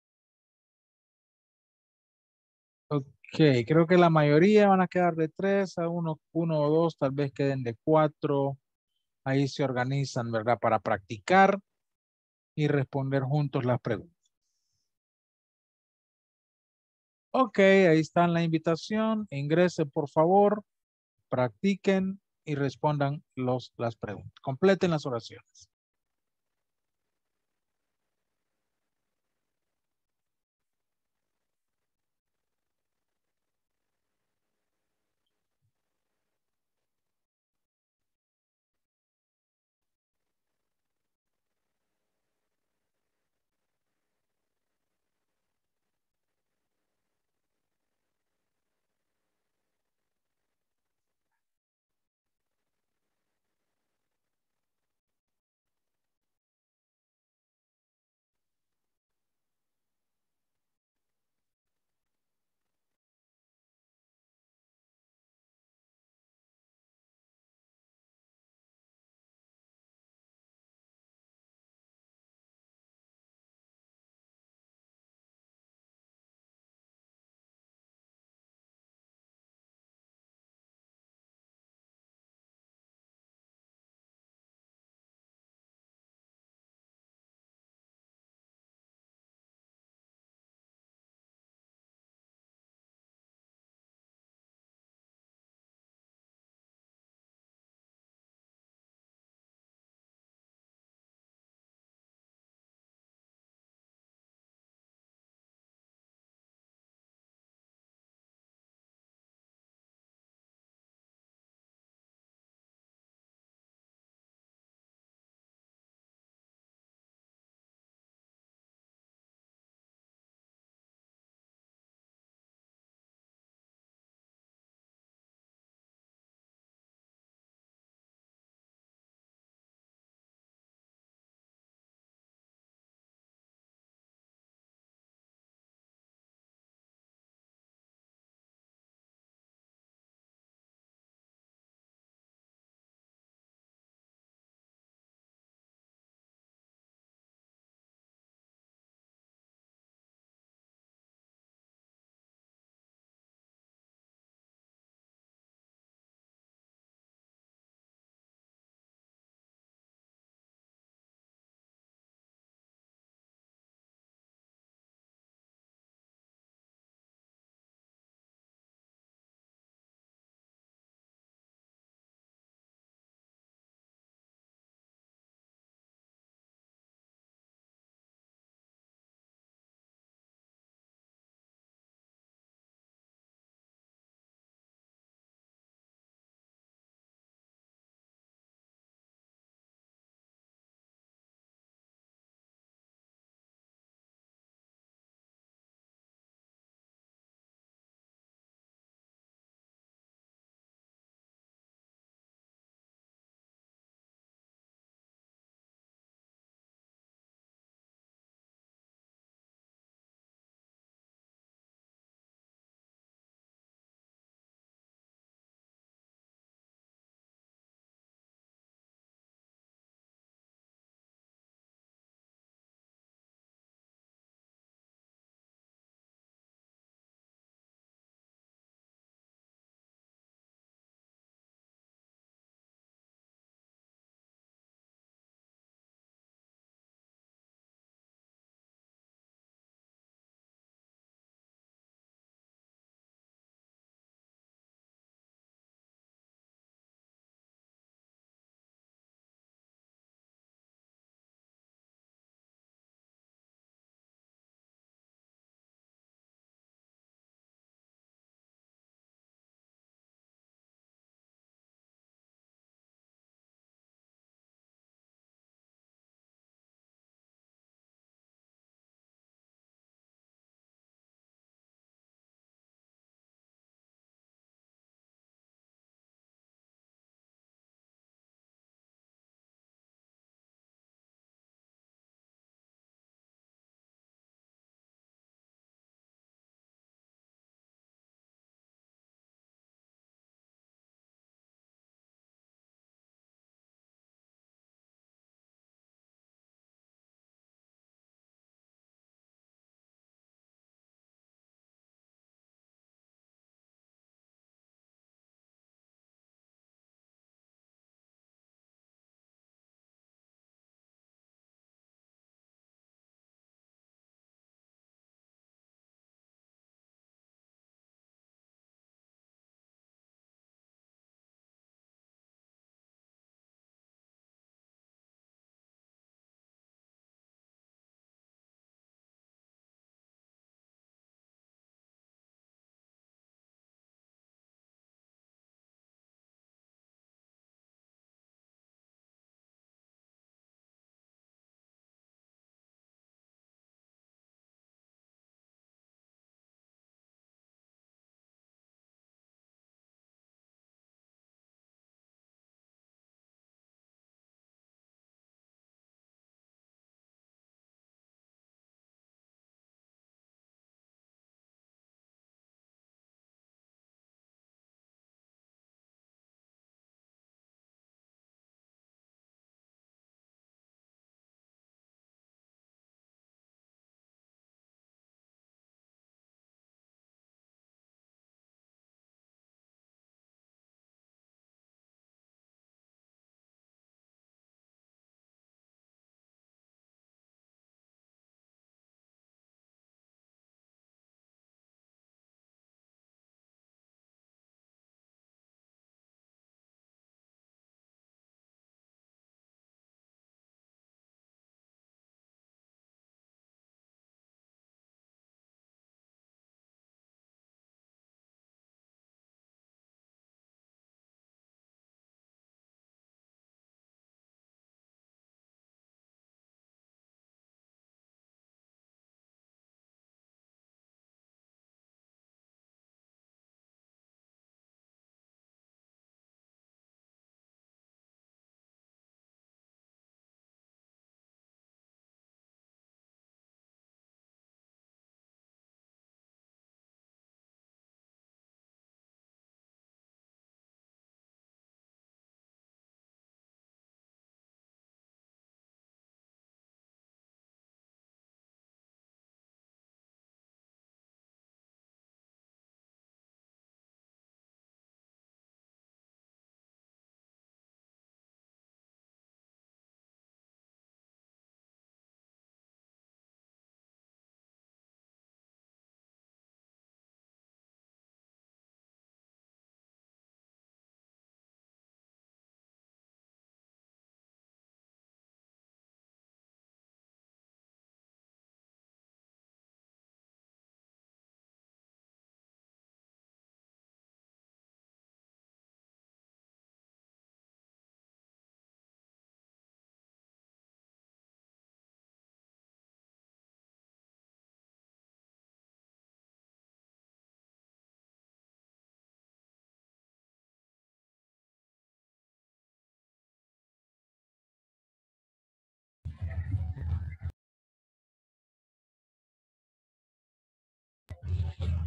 Speaker 1: Ok, creo que la mayoría van a quedar de 3 a uno o 2, tal vez queden de 4. Ahí se organizan, ¿verdad? Para practicar y responder juntos las preguntas. Ok, ahí está la invitación. Ingresen, por favor, practiquen y respondan las preguntas. Completen las oraciones.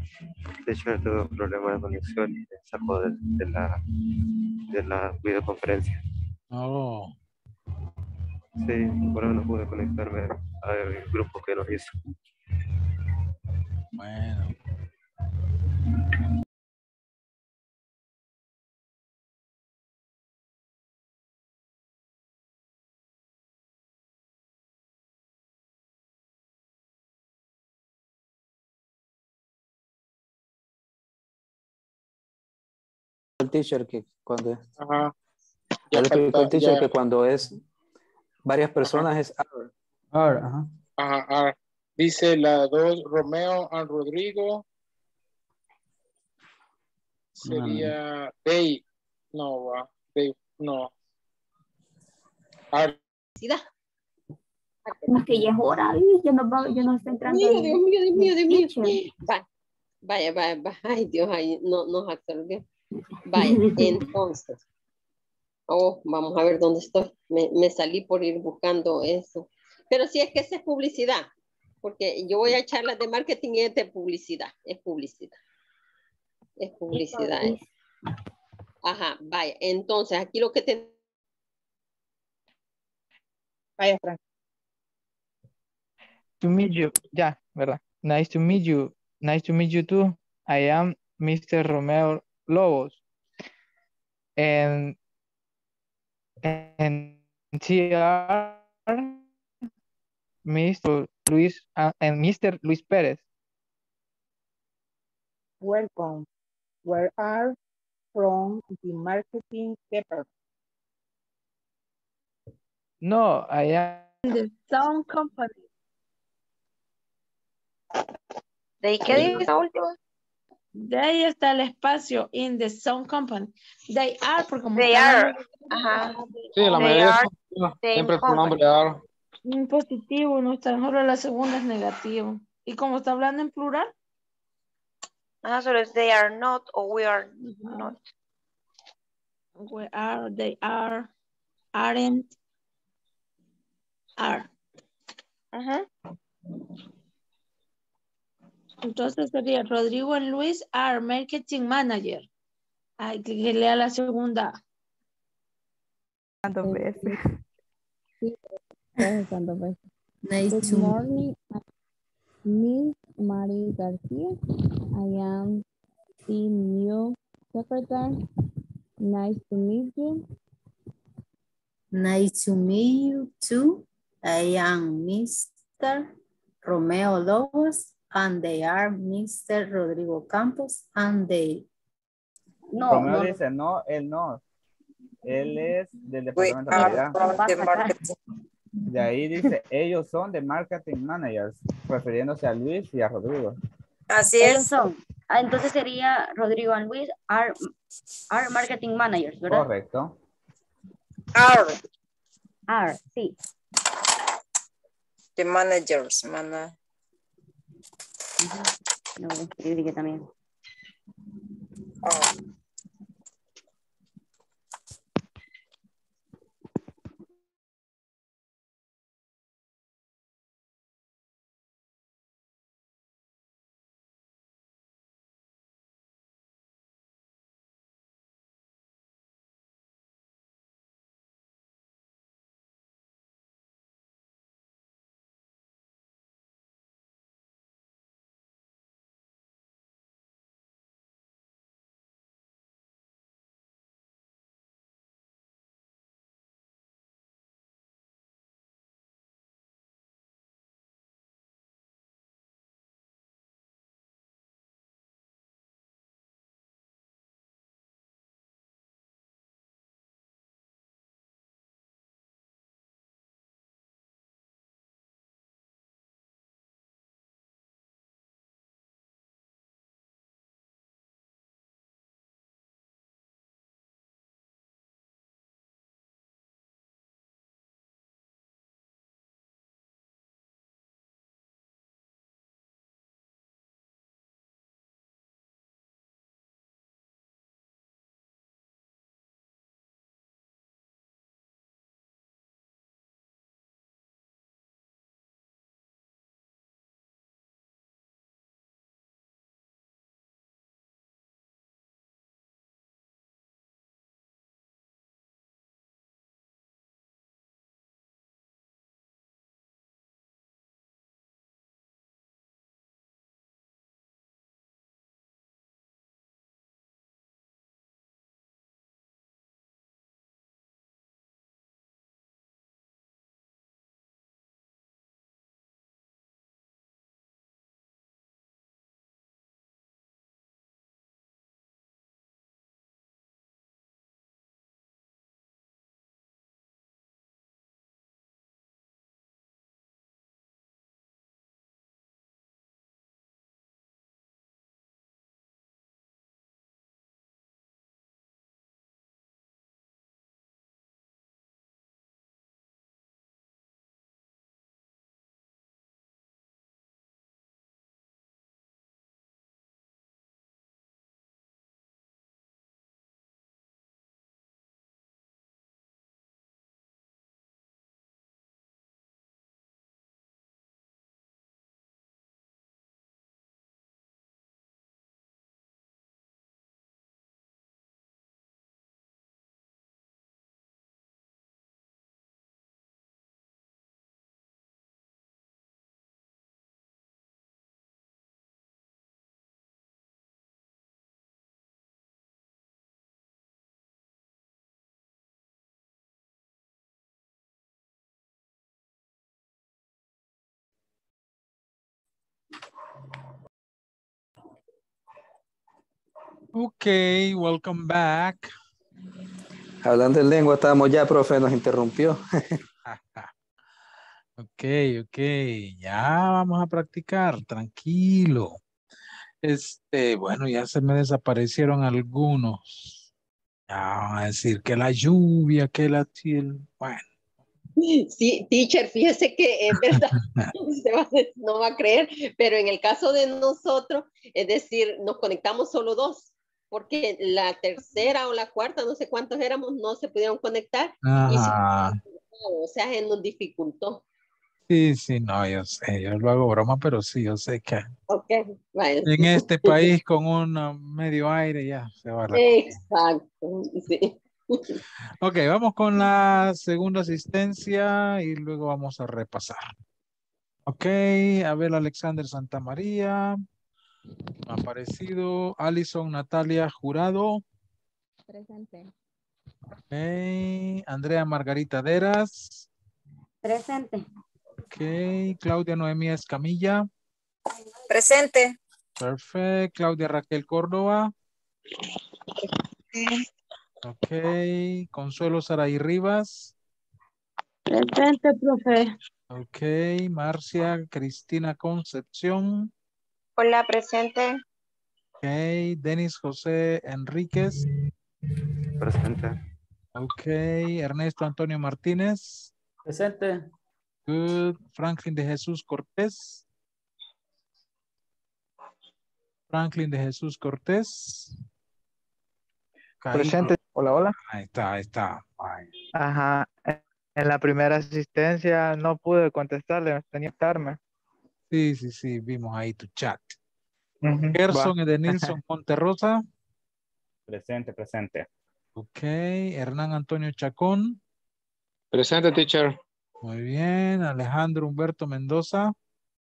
Speaker 17: Teacher tuvo un problema de conexión y me sacó de la videoconferencia.
Speaker 1: Oh,
Speaker 17: Sí, por eso no pude conectarme al grupo que lo hizo.
Speaker 1: bueno.
Speaker 10: El teacher que cuando
Speaker 11: Ajá.
Speaker 10: ya
Speaker 11: Ya
Speaker 10: le explicó el
Speaker 11: falta,
Speaker 10: teacher
Speaker 11: ya.
Speaker 10: que cuando es varias personas es our.
Speaker 3: Or, ajá.
Speaker 11: Ajá, ah. Dice la 2, Romeo and Rodrigo. Sería they. No, va. They, no. Are.
Speaker 5: No, que ya es hora, yo no estoy entrando.
Speaker 12: Dios mío, Dios mío, Dios mío.
Speaker 5: Teacher.
Speaker 12: Vaya, ay Dios, ahí no nos absorbió. Vaya, entonces. Oh, vamos a ver dónde estoy. Me salí por ir buscando eso. Pero sí es que esa es publicidad. Porque yo voy a echar las de marketing y es de publicidad. Es publicidad. Es publicidad. Ajá, vaya. Entonces, aquí lo que te...
Speaker 18: Vaya, Frank. To meet you. Ya, ¿verdad? Nice to meet you. Nice to meet you too. I am Mr. Romeo Lobos. And here Mr. Luis and Mr. Luis Perez.
Speaker 15: Welcome. Where are from the marketing department?
Speaker 18: No, I am.
Speaker 7: The sound company.
Speaker 6: ¿De qué dice la última?
Speaker 7: De ahí está el espacio in the sound company. They are, porque como
Speaker 6: They
Speaker 7: está
Speaker 6: are.
Speaker 7: hablando-
Speaker 6: Ajá.
Speaker 8: Sí, la
Speaker 6: They
Speaker 8: mayoría
Speaker 6: are
Speaker 8: son
Speaker 6: same
Speaker 8: siempre el
Speaker 6: company.
Speaker 8: pronombre are.
Speaker 7: Un positivo, no está solo la segunda es negativo. Y como está hablando en plural,
Speaker 6: Ah, solo es they are not o we are not.
Speaker 7: we are, they are, aren't, are.
Speaker 6: Ajá.
Speaker 7: Entonces sería Rodrigo and Luis are marketing manager. Ay, que lea la segunda.
Speaker 13: ¿Cuántas veces?
Speaker 19: Nice
Speaker 13: Good
Speaker 19: to
Speaker 13: morning, Miss Mary Garcia. I am the new secretary. Nice to meet you.
Speaker 19: Nice to meet you too. I am Mr. Romeo Lobos and they are Mr. Rodrigo Campos and they.
Speaker 16: Romeo dice no, él no. Él es del
Speaker 6: We
Speaker 16: departamento de
Speaker 6: are
Speaker 16: calidad.
Speaker 6: from the marketing.
Speaker 16: De ahí dice, ellos son de marketing managers, refiriéndose a Luis y a Rodrigo.
Speaker 6: Así
Speaker 5: Ellos
Speaker 6: es.
Speaker 5: son. Ah, entonces sería Rodrigo and Luis are marketing managers, ¿verdad?
Speaker 16: Correcto.
Speaker 5: Are, sí.
Speaker 6: The managers,
Speaker 5: Lo voy a escribir yo también.
Speaker 6: Oh.
Speaker 1: Okay, welcome back.
Speaker 10: Hablando en lengua, estábamos ya, profe, nos interrumpió.
Speaker 1: Ok, ya vamos a practicar, tranquilo. Bueno, ya se me desaparecieron algunos. Ya van a decir que la lluvia, que la bueno.
Speaker 12: Sí, teacher, fíjese que es verdad, no va a creer, pero en el caso de nosotros, es decir, nos conectamos solo 2, porque la tercera o la cuarta, no sé cuántos éramos, no se pudieron conectar.
Speaker 1: Ajá.
Speaker 12: O sea, se nos dificultó.
Speaker 1: Sí, no, yo sé, yo lo hago broma, pero sí, yo sé que
Speaker 12: Vale,
Speaker 1: en este país con un medio aire ya se va la cosa.
Speaker 12: Exacto, sí.
Speaker 1: Ok, vamos con la segunda asistencia y luego vamos a repasar. Ok, Abel Alexander Santamaría, ha aparecido. Alison Natalia Jurado.
Speaker 13: Presente.
Speaker 1: Ok, Andrea Margarita Deras.
Speaker 5: Presente.
Speaker 1: Ok, Claudia Noemía Escamilla.
Speaker 20: Presente.
Speaker 1: Perfecto. Claudia Raquel Córdoba. Ok, Consuelo Saraí Rivas.
Speaker 7: Presente, profe.
Speaker 1: Ok, Marcia Cristina Concepción.
Speaker 6: Hola, presente.
Speaker 1: Ok, Denis José Enríquez.
Speaker 17: Presente.
Speaker 1: Ok, Ernesto Antonio Martínez.
Speaker 3: Presente.
Speaker 1: Good. Franklin de Jesús Cortés. Franklin de Jesús Cortés.
Speaker 18: Presente. Hola, hola.
Speaker 1: Ahí está.
Speaker 18: Ajá. En la primera asistencia no pude contestarle, tenía que estarme.
Speaker 1: Sí, vimos ahí tu chat.
Speaker 18: Va.
Speaker 1: Gerson Edenilson Monterrosa.
Speaker 4: Presente.
Speaker 1: Ok, Hernán Antonio Chacón.
Speaker 8: Presente, teacher.
Speaker 1: Muy bien, Alejandro Humberto Mendoza.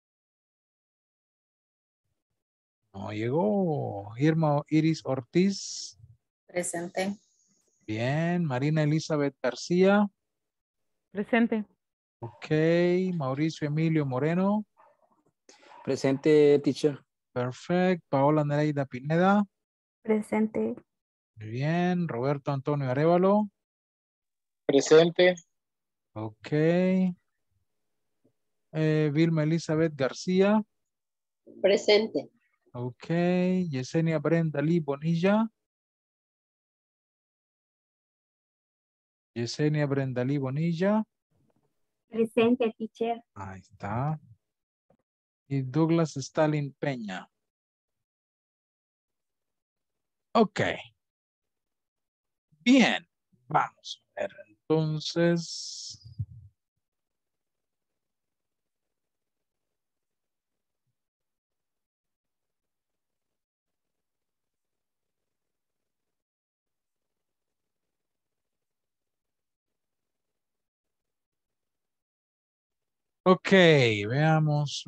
Speaker 1: No llegó. Irma Iris Ortiz.
Speaker 19: Presente.
Speaker 1: Bien, Marina Elizabeth García.
Speaker 21: Presente.
Speaker 1: Ok, Mauricio Emilio Moreno.
Speaker 10: Presente, teacher.
Speaker 1: Perfecto. Paola Nereida Pineda.
Speaker 13: Presente.
Speaker 1: Muy bien, Roberto Antonio Arevalo.
Speaker 11: Presente.
Speaker 1: Ok. Vilma Elizabeth García.
Speaker 12: Presente.
Speaker 1: Ok. Yesenia Brenda Lee Bonilla. Yesenia Brenda Lee Bonilla.
Speaker 5: Presente, teacher.
Speaker 1: Ahí está. Y Douglas Stalin Peña. Ok. Bien. Vamos a ver. Entonces. Ok, veamos.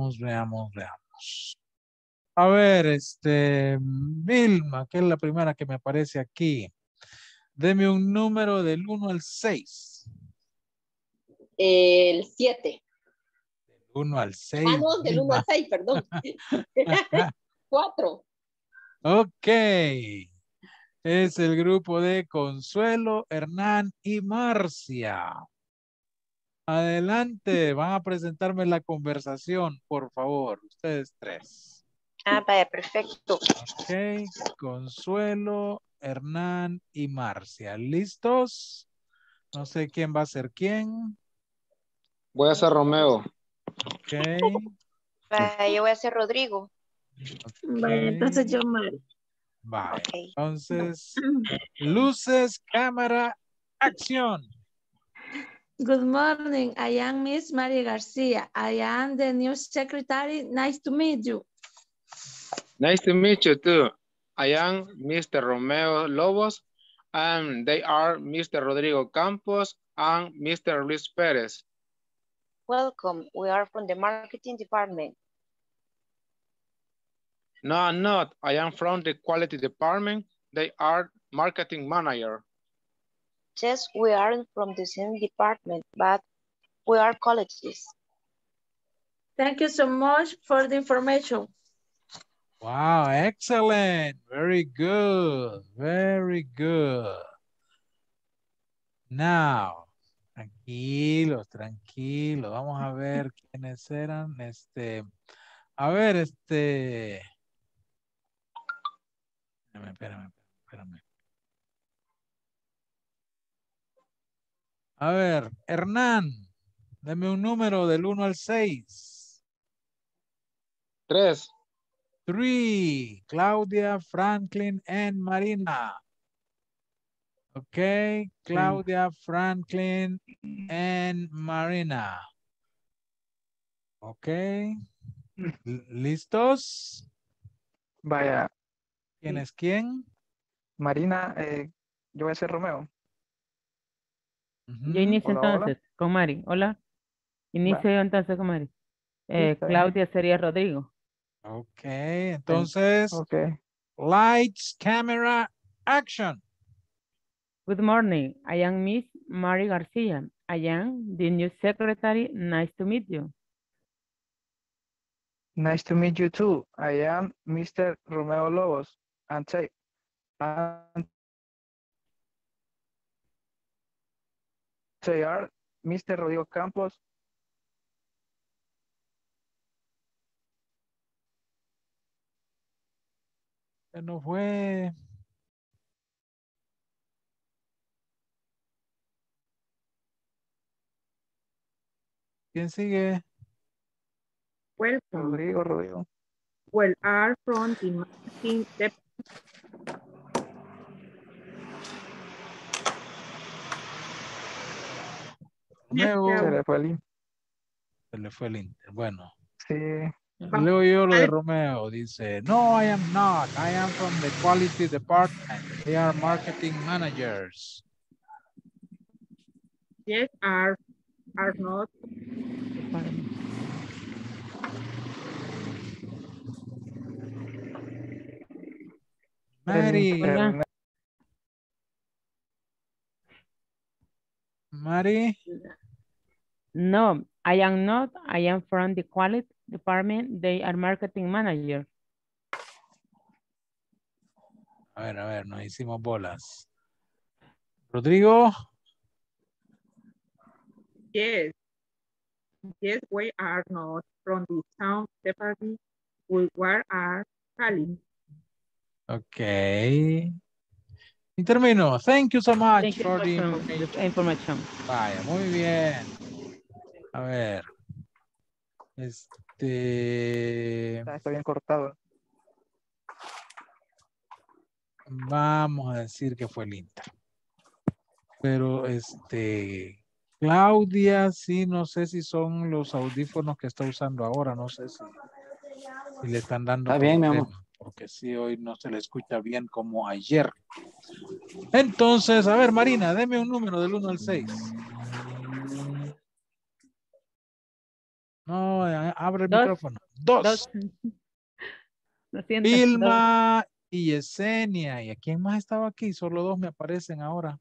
Speaker 1: A ver, Vilma, que es la primera que me aparece aquí. Deme un número del 1 al 6.
Speaker 12: El 7.
Speaker 1: 1 al 6.
Speaker 12: No, del 1 al 6, perdón. 4.
Speaker 1: Ok. Es el grupo de Consuelo, Hernán y Marcia. Adelante, van a presentarme la conversación, por favor, ustedes tres.
Speaker 6: Vaya, perfecto.
Speaker 1: Ok, Consuelo, Hernán y Marcia. ¿Listos? No sé quién va a ser quién.
Speaker 8: Voy a ser Romeo.
Speaker 1: Ok.
Speaker 6: Yo voy a ser Rodrigo.
Speaker 7: Vale, entonces yo mal.
Speaker 1: Vale.
Speaker 6: Okay.
Speaker 1: Entonces, luces, cámara, acción.
Speaker 7: Good morning. I am Miss Maria Garcia. I am the new secretary. Nice to meet you.
Speaker 8: Nice to meet you too. I am Mr. Romeo Lobos, and they are Mr. Rodrigo Campos and Mr. Luis Perez.
Speaker 6: Welcome. We are from the marketing department.
Speaker 8: No, I'm not. I am from the quality department. They are marketing manager.
Speaker 6: Yes, we aren't from the same department, but we are colleagues.
Speaker 7: Thank you so much for the information.
Speaker 1: Wow, excellent. Very good. Very good. Now, tranquilos, tranquilos. Vamos a ver quiénes eran. A ver, espérame. A ver, Hernán, dame un número del 1 al 6.
Speaker 8: 3.
Speaker 1: 3. Claudia, Franklin, and Marina. Okay, Claudia, Franklin, and Marina. Okay. ¿Listos?
Speaker 18: Vaya.
Speaker 1: ¿Quién es quién?
Speaker 18: Marina, yo voy a ser Romeo.
Speaker 21: Yo inicio
Speaker 18: Hola, hola.
Speaker 21: entonces con Mari. Hola. Inicio
Speaker 18: Va.
Speaker 21: yo entonces con Mari.
Speaker 18: Listo.
Speaker 21: Claudia sería Rodrigo.
Speaker 1: Ok, entonces,
Speaker 18: Ok.
Speaker 1: lights, camera, action.
Speaker 21: Good morning. I am Miss Mari Garcia. I am the new secretary. Nice to meet you.
Speaker 18: Nice to meet you too. I am Mr. Romeo Lobos. And they are Mr. Rodrigo Campos.
Speaker 1: Se nos fue. ¿Quién sigue?
Speaker 15: Welcome.
Speaker 18: Rodrigo.
Speaker 15: Well, are from the marketing department.
Speaker 1: Romeo.
Speaker 18: Se le fue el
Speaker 1: Se le fue el Inter. Bueno.
Speaker 18: Sí.
Speaker 1: Leo yo lo de Romeo. Dice, no, I am not. I am from the quality department. They are marketing managers.
Speaker 15: Yes, are not.
Speaker 1: Mari.
Speaker 21: Hola.
Speaker 1: Mari.
Speaker 21: No, I am not. I am from the quality department. They are marketing manager.
Speaker 1: A ver, nos hicimos bolas. Rodrigo.
Speaker 15: Yes. Yes, we are not from the sound department. We are quality.
Speaker 1: Okay. Y termino. Thank you so much for the
Speaker 21: information.
Speaker 1: Vaya, muy bien. A ver.
Speaker 18: Está bien cortado.
Speaker 1: Vamos a decir que fue el Inter. Pero Claudia, sí, no sé si son los audífonos que está usando ahora, no sé si le están dando
Speaker 10: Está bien, mi amor.
Speaker 1: porque sí, hoy no se le escucha bien como ayer. Entonces, a ver, Marina, deme un número del 1 al 6. No, abre el micrófono. 2.
Speaker 21: Lo siento.
Speaker 1: Vilma y Yesenia. ¿Y a quién más estaba aquí? Solo 2 me aparecen ahora.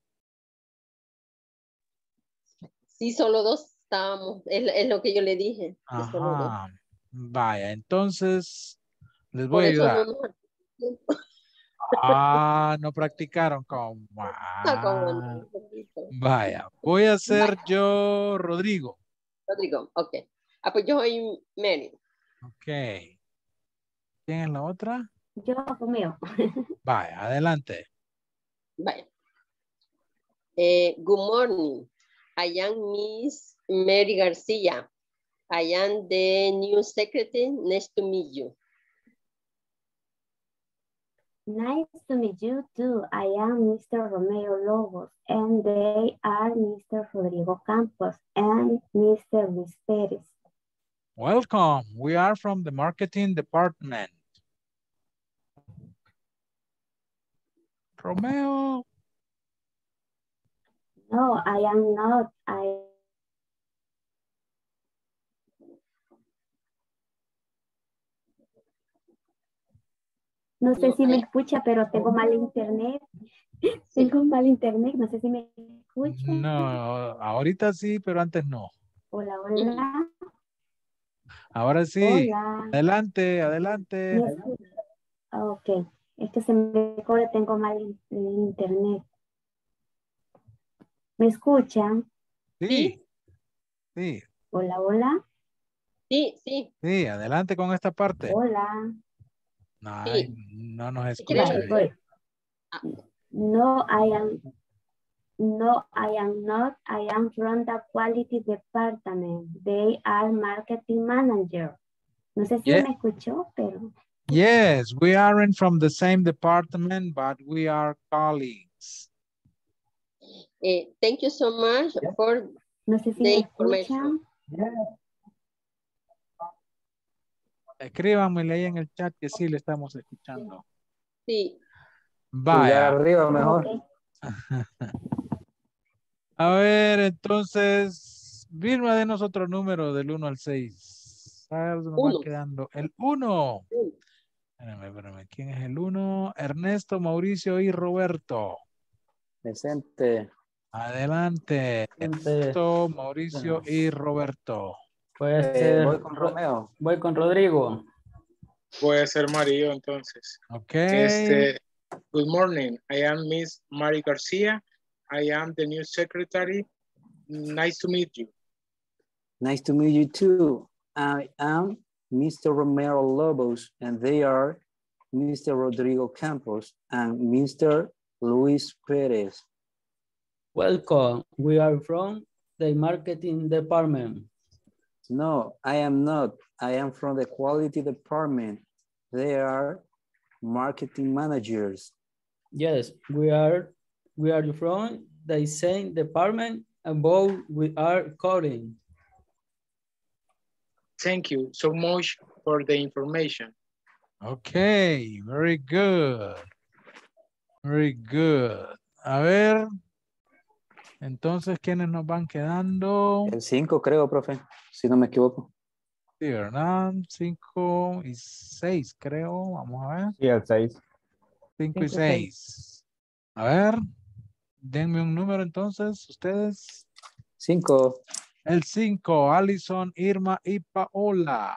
Speaker 12: Sí, solo 2 estábamos. Es lo que yo le dije.
Speaker 1: Ajá.
Speaker 12: Solo 2.
Speaker 1: Vaya, entonces les voy
Speaker 12: Por
Speaker 1: a
Speaker 12: eso
Speaker 1: ayudar.
Speaker 12: No,
Speaker 1: No practicaron con...
Speaker 12: no.
Speaker 1: Vaya, voy a ser yo Rodrigo.
Speaker 12: Rodrigo, ok. Pues yo soy Mary.
Speaker 1: Ok. ¿Quién es la otra?
Speaker 5: Yo, Romeo.
Speaker 1: Vaya, adelante.
Speaker 12: Vaya. Good morning. I am Miss Mary Garcia. I am the new secretary. Nice to meet you.
Speaker 5: Nice to meet you too. I am Mr. Romeo Lobos, and they are Mr. Rodrigo Campos and Mr. Luis Perez.
Speaker 1: Welcome. We are from the marketing department. Romeo.
Speaker 5: No, I am not. No sé si me escucha, pero tengo mal internet. Tengo mal internet, no sé si me escucha.
Speaker 1: No, ahorita sí, pero antes no.
Speaker 5: Hola, hola.
Speaker 1: Ahora sí.
Speaker 5: Hola.
Speaker 1: Adelante, adelante.
Speaker 5: Ok, es que se me corre, tengo mal el internet. ¿Me escuchan?
Speaker 1: Sí, sí,
Speaker 5: Hola, hola.
Speaker 12: Sí, sí,
Speaker 1: sí, adelante con esta parte.
Speaker 5: Hola.
Speaker 1: Ay,
Speaker 12: sí.
Speaker 1: no nos
Speaker 12: Si quieren,
Speaker 1: escucha.
Speaker 5: Voy. No, I am not. I am from the quality department. They are marketing manager. No sé si
Speaker 1: Yeah.
Speaker 5: me escuchó, pero
Speaker 1: Yes, we aren't from the same department, but we are colleagues.
Speaker 12: Thank you so much for
Speaker 5: no sé si
Speaker 12: the
Speaker 5: me
Speaker 12: information.
Speaker 5: escuchan.
Speaker 1: Escríbanmele ahí en el chat que sí le estamos escuchando.
Speaker 12: Sí.
Speaker 10: Pulgar
Speaker 1: Vaya.
Speaker 10: arriba mejor.
Speaker 5: Ok.
Speaker 1: A ver, entonces, Vilma, denos otro número del 1 al 6. Nos va
Speaker 12: Uno.
Speaker 1: quedando el 1. Espérame. ¿Quién es el 1? Ernesto, Mauricio y Roberto.
Speaker 10: Presente.
Speaker 1: Adelante. Ernesto, Mauricio y Roberto.
Speaker 3: Puede ser.
Speaker 10: Voy con Romeo.
Speaker 3: Voy con Rodrigo.
Speaker 11: Puede ser Mario entonces.
Speaker 1: Ok.
Speaker 11: Good morning. I am Miss Mari Garcia. I am the new secretary. Nice to meet you.
Speaker 10: Nice to meet you too. I am Mr. Romero Lobos, and they are Mr. Rodrigo Campos and Mr. Luis Perez.
Speaker 3: Welcome. We are from the marketing department.
Speaker 10: No, I am not. I am from the quality department. They are marketing managers.
Speaker 3: Yes, we are from the same department and both we are coding.
Speaker 11: Thank you so much for the information.
Speaker 1: Ok, very good. Very good. A ver. Entonces, ¿quiénes nos van quedando?
Speaker 10: El 5 creo, profe, si no me equivoco.
Speaker 1: Sí, ¿verdad? 5 y 6, creo. Vamos a ver.
Speaker 4: Sí, el 6.
Speaker 1: 5 y 6. A ver. Denme un número entonces, ustedes.
Speaker 10: 5.
Speaker 1: El 5, Alison, Irma y Paola.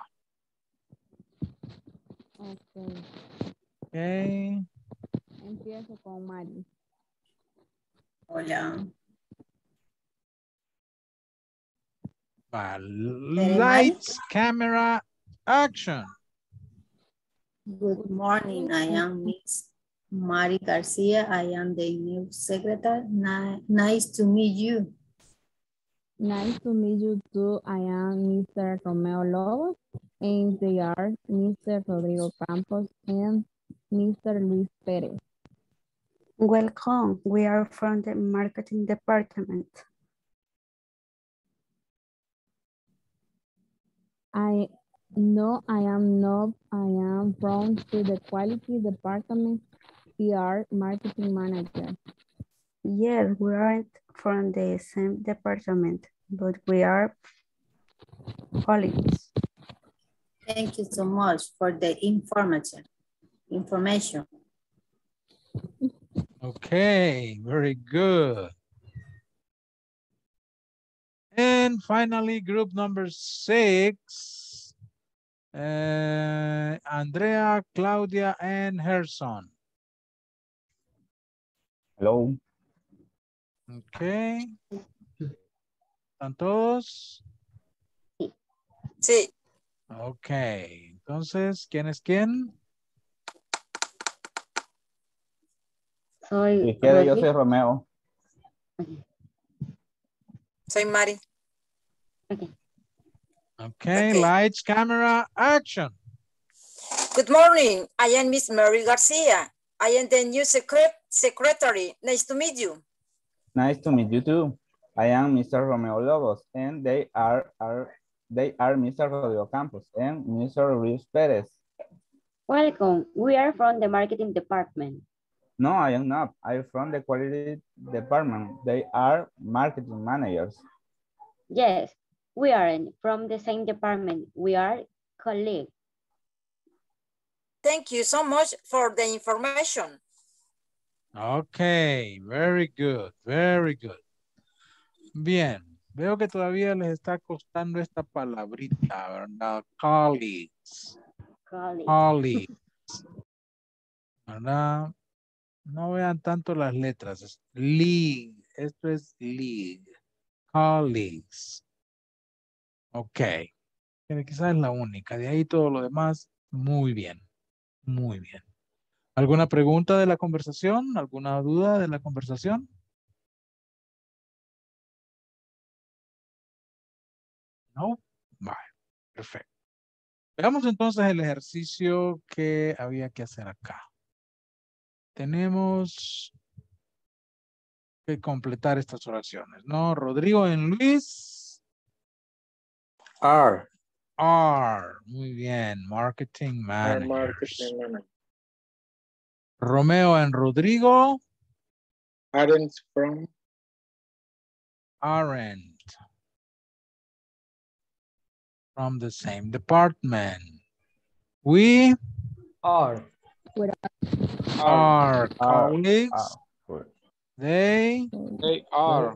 Speaker 1: Ok.
Speaker 13: Empiezo con Mari.
Speaker 19: Hola.
Speaker 1: Lights, camera, action.
Speaker 19: Good morning. I am Miss Mari Garcia. I am the new secretary. Nice to meet you.
Speaker 13: Nice to meet you too. I am Mr. Romeo Lobos, and they are Mr. Rodrigo Campos and Mr. Luis Perez.
Speaker 5: Welcome. We are from the marketing department.
Speaker 13: I am not. I am from the quality department. We are marketing manager.
Speaker 5: Yes, we aren't from the same department, but we are colleagues.
Speaker 19: Thank you so much for the information.
Speaker 1: Okay, very good. And finally, group number 6. Andrea, Claudia, and Gerson.
Speaker 4: Hello.
Speaker 1: Okay. ¿Están todos?
Speaker 20: Sí.
Speaker 1: Ok. Entonces, ¿quién es quién?
Speaker 4: Si quiere, yo soy Romeo.
Speaker 20: Soy Mari.
Speaker 1: Okay, lights, camera, action.
Speaker 20: Good morning. I am Miss Mary Garcia. I am the new secretary. Nice to meet you.
Speaker 4: Nice to meet you too. I am Mr. Romeo Lobos, and they are Mr. Rodrigo Campos and Mr. Luis Perez.
Speaker 5: Welcome. We are from the marketing department.
Speaker 4: No, I am not. I'm from the quality department. They are marketing managers.
Speaker 5: Yes, we aren't from the same department. We are colleagues.
Speaker 20: Thank you so much for the information.
Speaker 1: Okay, very good, very good. Bien, veo que todavía les está costando esta palabrita, ¿verdad? Colleagues. Colleagues. ¿verdad? No vean tanto las letras. Es league. Esto es league. Colleagues. Ok. Pero quizás es la única. De ahí todo lo demás, muy bien. Muy bien. ¿Alguna pregunta de la conversación? ¿Alguna duda de la conversación? No. Vale. Perfecto. Veamos entonces el ejercicio que había que hacer acá. Tenemos que completar estas oraciones, ¿no? Rodrigo en Luis.
Speaker 10: Are.
Speaker 1: Are. Muy bien. Marketing
Speaker 11: Our
Speaker 1: managers.
Speaker 11: marketing manager.
Speaker 1: Romeo en Rodrigo.
Speaker 11: Aren't from.
Speaker 1: Aren't from the same department. We
Speaker 2: Are.
Speaker 1: are colleagues. They
Speaker 11: are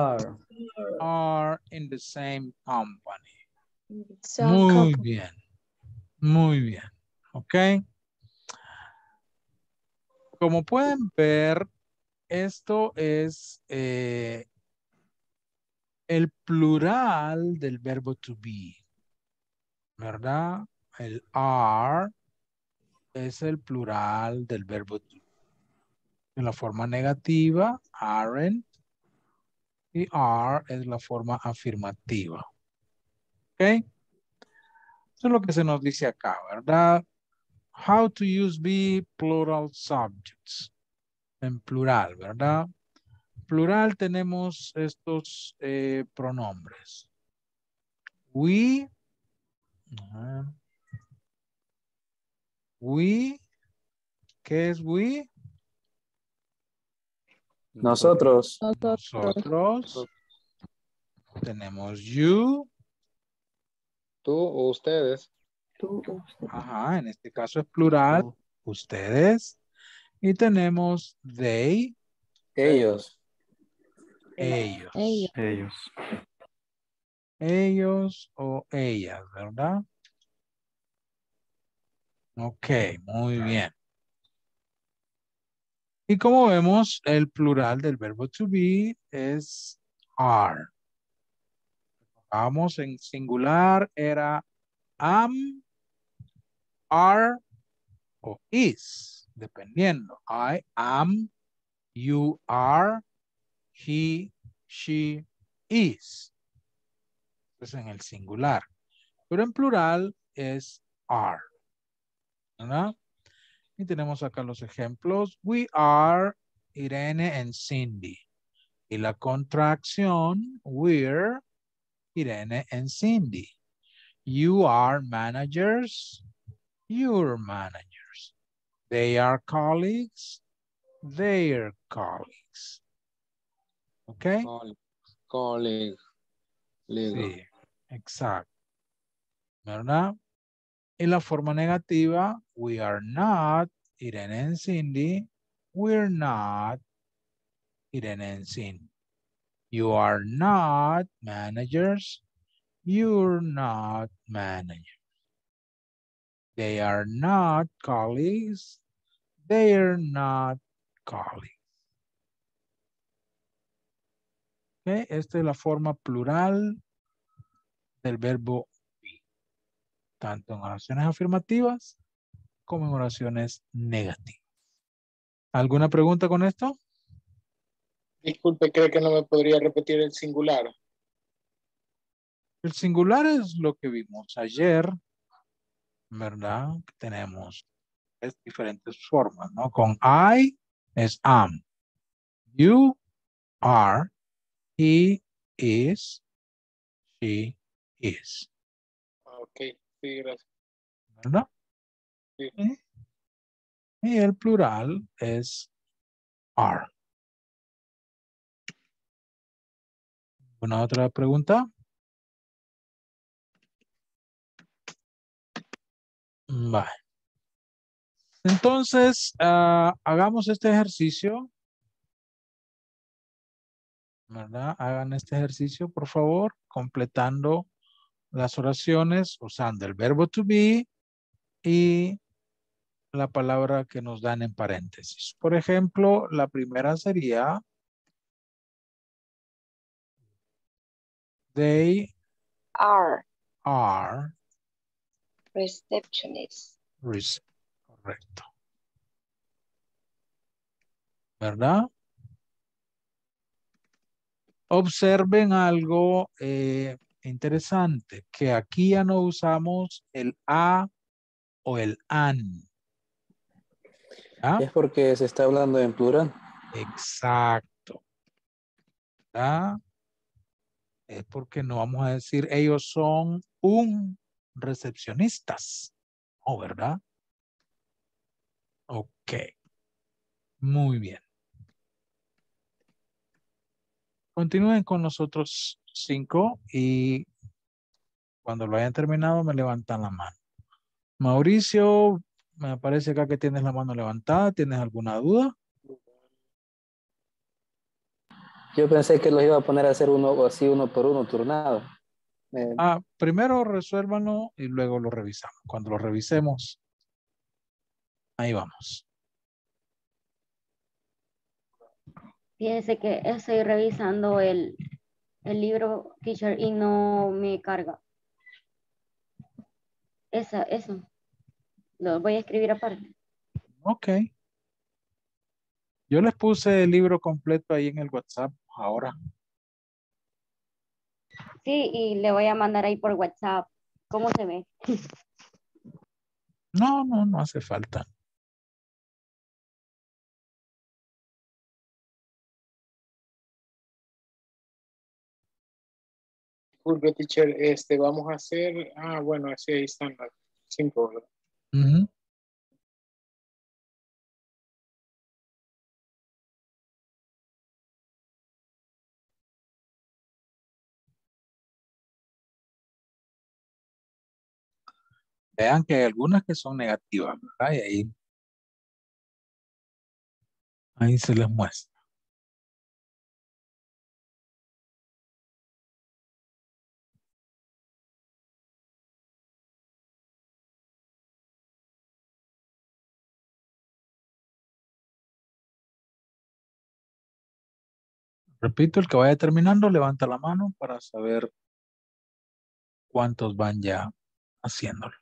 Speaker 1: in the same company.
Speaker 7: Son
Speaker 1: Muy
Speaker 7: couple.
Speaker 1: bien. Muy bien. Ok. Como pueden ver, esto es el plural del verbo to be. ¿Verdad? El are es el plural del verbo to be. En la forma negativa, aren't. Y are es la forma afirmativa. ¿Ok? Eso es lo que se nos dice acá, ¿verdad? How to use be plural subjects. En plural, ¿verdad? Plural tenemos estos pronombres. We. We. ¿Qué es we?
Speaker 10: Nosotros.
Speaker 1: Nosotros. Tenemos you.
Speaker 11: Tú o ustedes.
Speaker 1: Ajá, en este caso es plural. Ustedes. Y tenemos they.
Speaker 10: Ellos.
Speaker 1: Ellos.
Speaker 17: Ellos.
Speaker 1: Ellos o ellas, ¿verdad? Ok, muy bien. Y como vemos, el plural del verbo to be es are. Vamos en singular, era am, are o is, dependiendo. I am, you are, he, she, is. Es en el singular. Pero en plural es are. ¿Verdad? Y tenemos acá los ejemplos. We are Irene and Cindy. Y la contracción, we're Irene and Cindy. You are managers. You're managers. They are colleagues. They're colleagues. ¿Ok?
Speaker 11: Colleague.
Speaker 1: Sí, exacto. ¿Verdad? En la forma negativa, we are not Irene and Cindy. We're not Irene and Cindy. You are not managers. You're not managers. They are not colleagues. They're not colleagues. ¿Okay? Esta es la forma plural del verbo be. Tanto en oraciones afirmativas como en oraciones negativas. ¿Alguna pregunta con esto?
Speaker 11: Disculpe, ¿cree que no me podría repetir el singular?
Speaker 1: El singular es lo que vimos ayer, ¿verdad? Tenemos diferentes formas, ¿no? Con I es am. You are. He is. She is.
Speaker 11: Ok, sí, gracias.
Speaker 1: ¿Verdad?
Speaker 11: Sí.
Speaker 1: Y el plural es are. ¿Una otra pregunta? Vale. Entonces, hagamos este ejercicio. ¿Verdad? Hagan este ejercicio, por favor, completando las oraciones usando el verbo to be y la palabra que nos dan en paréntesis. Por ejemplo, la primera sería they
Speaker 6: Are
Speaker 1: are
Speaker 6: receptionists.
Speaker 1: Correcto. ¿Verdad? Observen algo interesante, que aquí ya no usamos el a o el an. ¿Ah?
Speaker 10: Es porque se está hablando en plural.
Speaker 1: Exacto. ¿Ah? Es porque no vamos a decir ellos son un recepcionistas. ¿No, verdad? Ok. Muy bien. Continúen con nosotros 5 y cuando lo hayan terminado me levantan la mano. Mauricio, me parece acá que tienes la mano levantada. ¿Tienes alguna duda?
Speaker 10: Yo pensé que los iba a poner a hacer uno así, uno por uno, turnado.
Speaker 1: Primero resuélvanlo y luego lo revisamos. Cuando lo revisemos, ahí vamos.
Speaker 5: Fíjense que estoy revisando el libro, teacher, y no me carga. Eso. Lo voy a escribir aparte.
Speaker 1: Ok. Yo les puse el libro completo ahí en el WhatsApp ahora.
Speaker 5: Sí, y le voy a mandar ahí por WhatsApp. ¿Cómo se ve?
Speaker 1: No hace falta.
Speaker 11: Disculpe, teacher, vamos a hacer, bueno, así ahí están las 5, ¿verdad?
Speaker 1: Ujú. Vean que hay algunas que son negativas, ¿verdad? Y ahí se les muestra. Repito, el que vaya terminando, levanta la mano para saber cuántos van ya haciéndolo.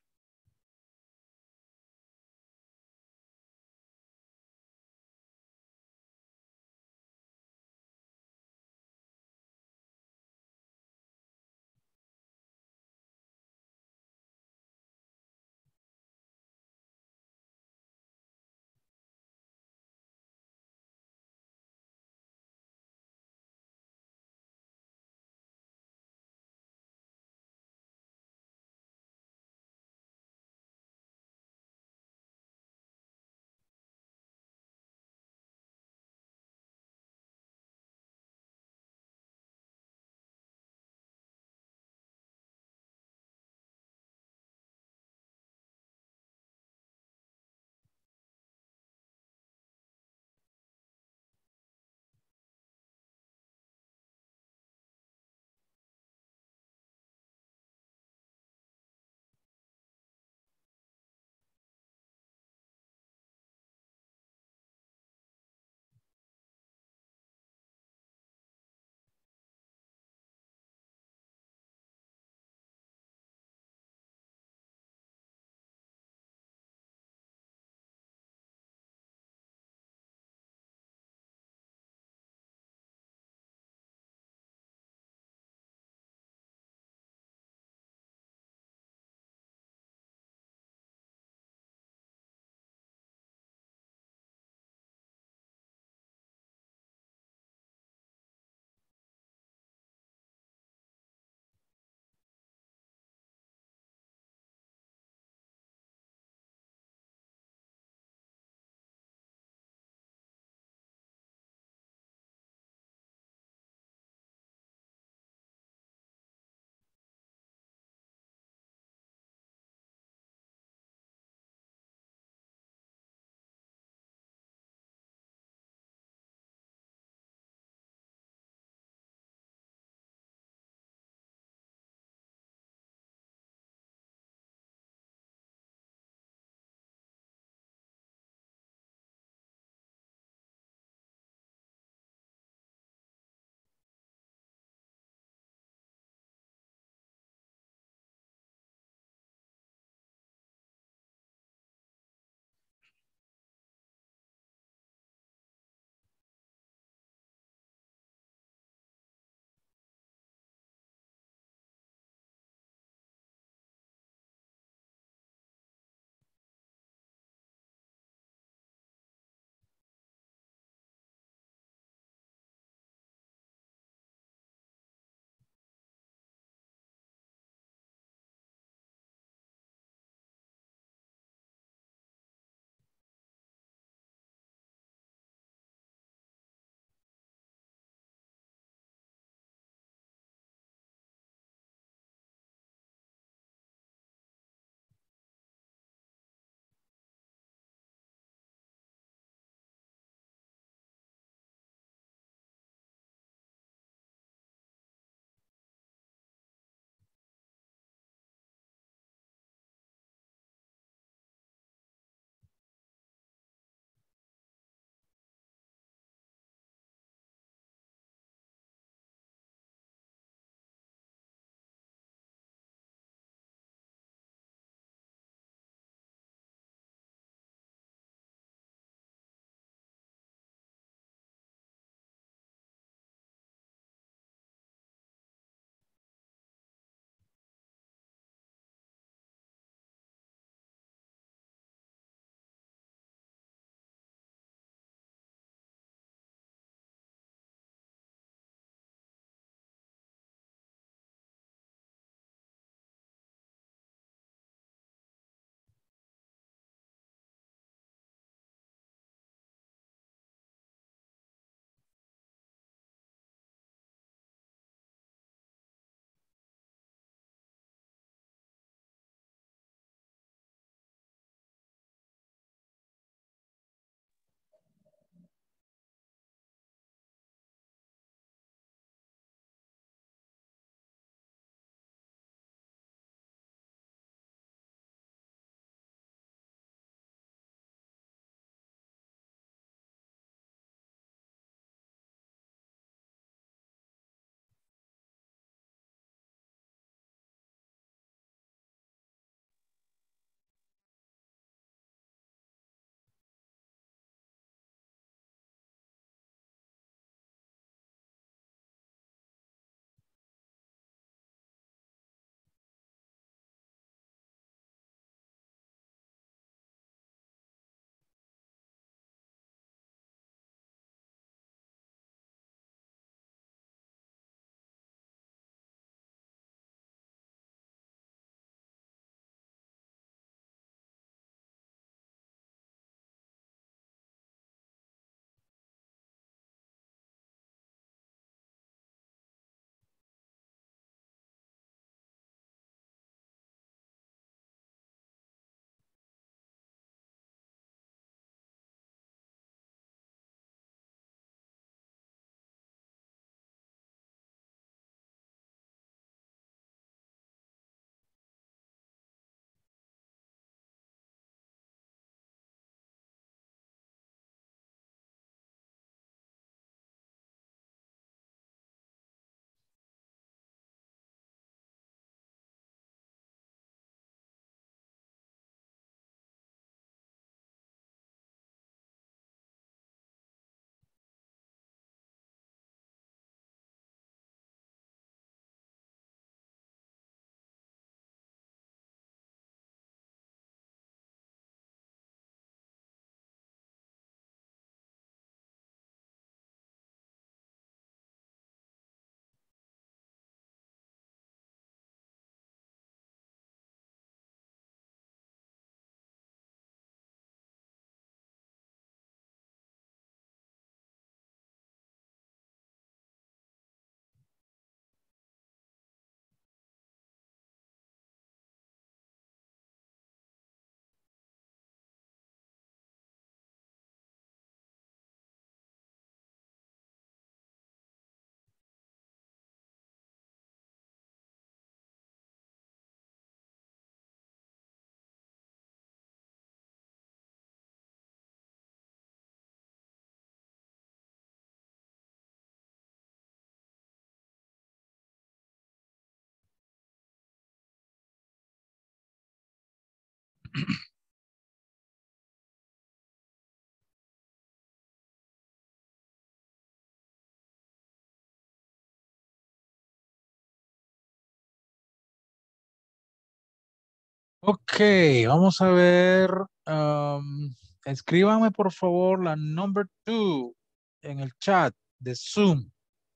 Speaker 1: Ok, vamos a ver. Escríbanme por favor la number 2 en el chat de Zoom.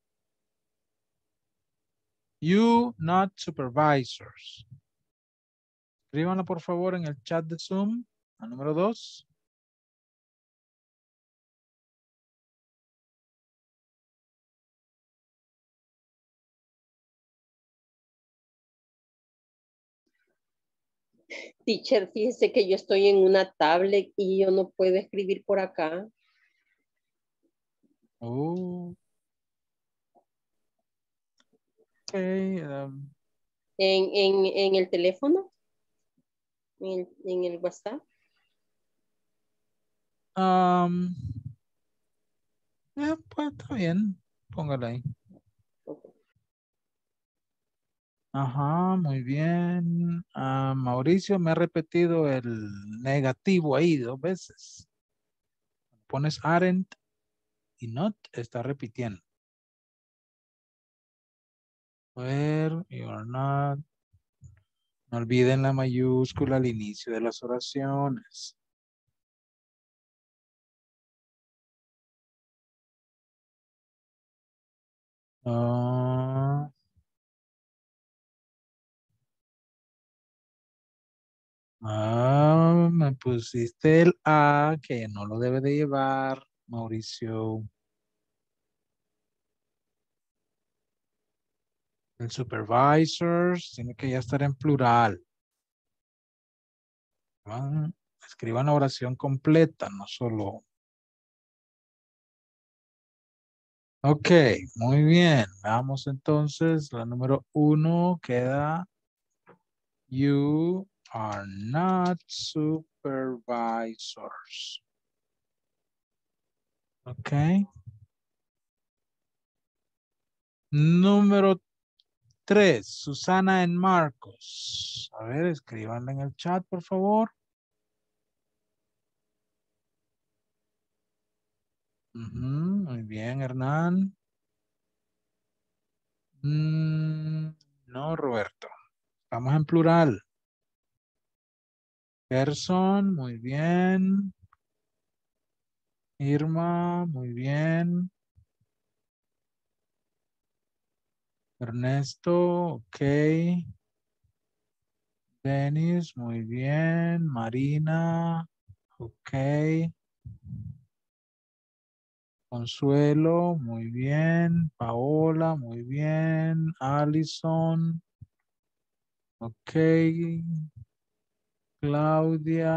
Speaker 1: You, not supervisors. Escríbanla por favor en el chat de Zoom, la número 2.
Speaker 12: Teacher, fíjese que yo estoy en una tablet y yo no puedo escribir por acá.
Speaker 1: Oh. Ok.
Speaker 12: En el teléfono, en el WhatsApp.
Speaker 1: Pues está bien. Póngala ahí. Ajá, muy bien. Mauricio me ha repetido el negativo ahí 2 veces. Pones aren't y not, está repitiendo. A ver, you are not. No olviden la mayúscula al inicio de las oraciones. Me pusiste el A que no lo debe de llevar, Mauricio. El supervisors tiene que ya estar en plural. Escriban la oración completa, no solo. Ok, muy bien. Vamos entonces, la número 1 queda. You are not supervisors. Ok. Número 3, Susana and Marcos. A ver, escríbanla en el chat, por favor. Muy bien, Hernán. No, Roberto. Estamos en plural. Gerson, muy bien. Irma, muy bien. Ernesto, ok. Denis, muy bien. Marina, ok. Consuelo, muy bien. Paola, muy bien. Allison, ok. Claudia,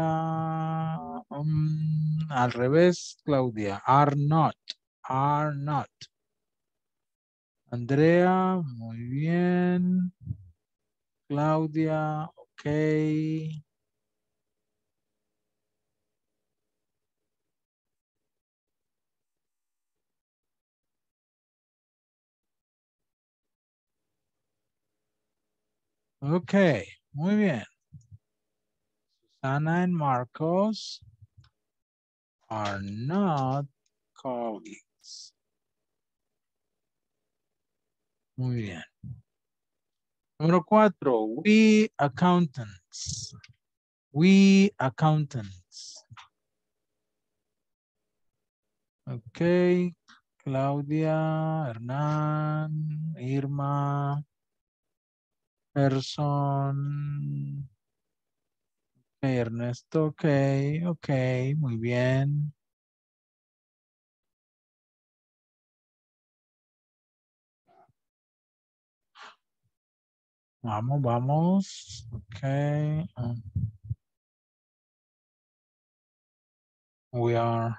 Speaker 1: al revés, Claudia. Are not. Are not. Andrea, muy bien. Claudia, ok. Ok, muy bien. Susana and Marcos are not colleagues. Muy bien. Número 4, we accountants. We accountants. Ok, Claudia, Hernán, Irma, Person. Ok, Ernesto, ok, ok, muy bien. Vamos, vamos. Ok. We are.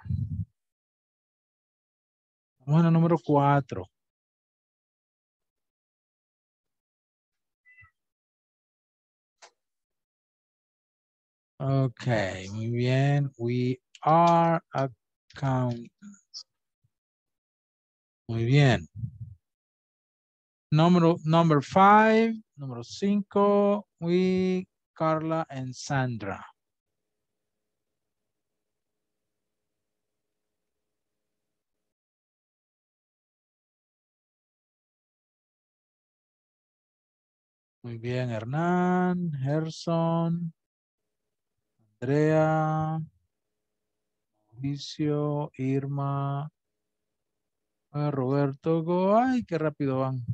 Speaker 1: Bueno, número 4. Ok, muy bien. We are accountants. Muy bien. Number 5. Número 5. We, Carla and Sandra. Muy bien, Hernán, Gerson, Andrea, Mauricio, Irma, Roberto Go. Ay, qué rápido van.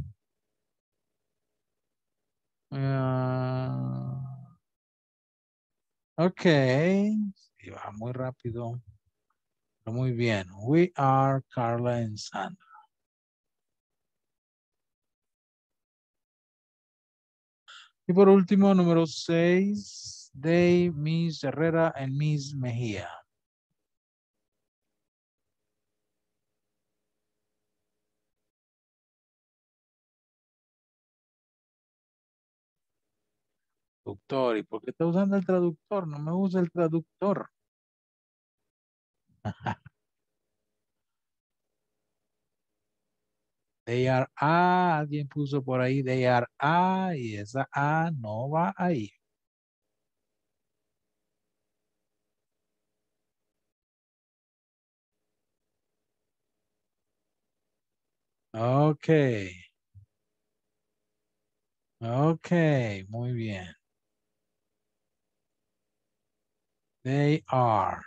Speaker 1: Ok. Sí, va muy rápido. Pero muy bien. We are Carla and Sandra. Y por último, número 6, they, Miss Herrera and Miss Mejía. Traductor. ¿Y por qué está usando el traductor? No me usa el traductor. They are A. Alguien puso por ahí they are A y esa A no va ahí. Ok. Ok, muy bien. They are.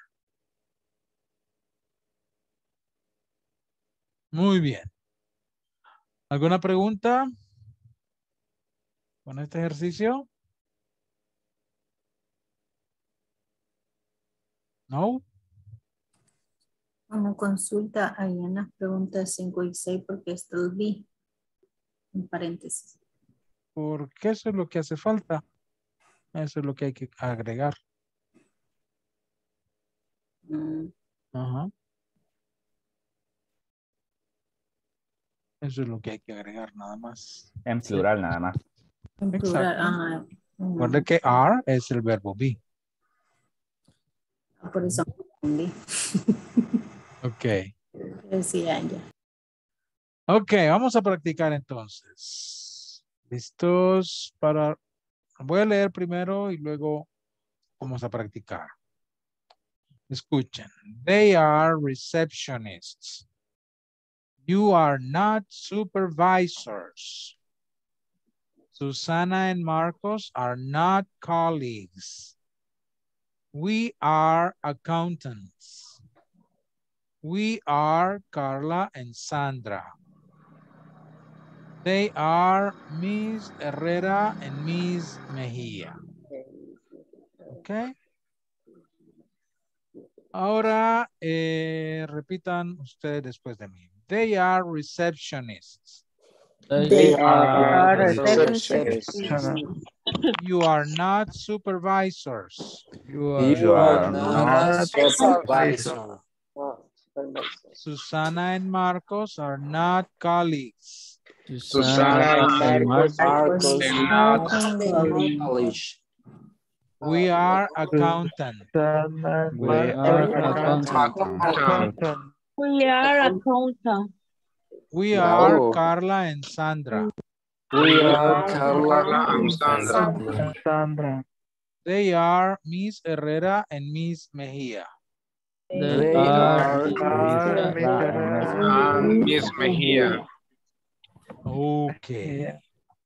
Speaker 1: Muy bien. ¿Alguna pregunta con este ejercicio? No.
Speaker 19: Una consulta ahí en las preguntas 5 y 6 porque está el B en paréntesis.
Speaker 1: Porque eso es lo que hace falta. Eso es lo que hay que agregar. Ajá. Eso es lo que hay que agregar nada más.
Speaker 4: En plural nada más.
Speaker 19: En plural, ajá.
Speaker 1: Recuerde que are es el verbo be.
Speaker 19: Por eso me confundí.
Speaker 1: Ok.
Speaker 19: Decía ya.
Speaker 1: Ok, vamos a practicar entonces. ¿Listos para...? Voy a leer primero y luego vamos a practicar. Escuchen. They are receptionists. You are not supervisors. Susana and Marcos are not colleagues. We are accountants. We are Carla and Sandra. They are Miss Herrera and Miss Mejía. Ok. Ahora repitan ustedes después de mí. They are receptionists.
Speaker 2: They are receptionists.
Speaker 1: You are not supervisors.
Speaker 10: You are not supervisor.
Speaker 1: Susana and Marcos are not colleagues.
Speaker 10: Susana and Marcos are not colleagues.
Speaker 1: We are accountants.
Speaker 3: We are accountants.
Speaker 7: We are accountants.
Speaker 1: We are Carla and Sandra.
Speaker 10: We are Carla and
Speaker 18: Sandra.
Speaker 1: They are Miss Herrera and Miss Mejía.
Speaker 10: They are
Speaker 8: Miss Mejía.
Speaker 1: Ok.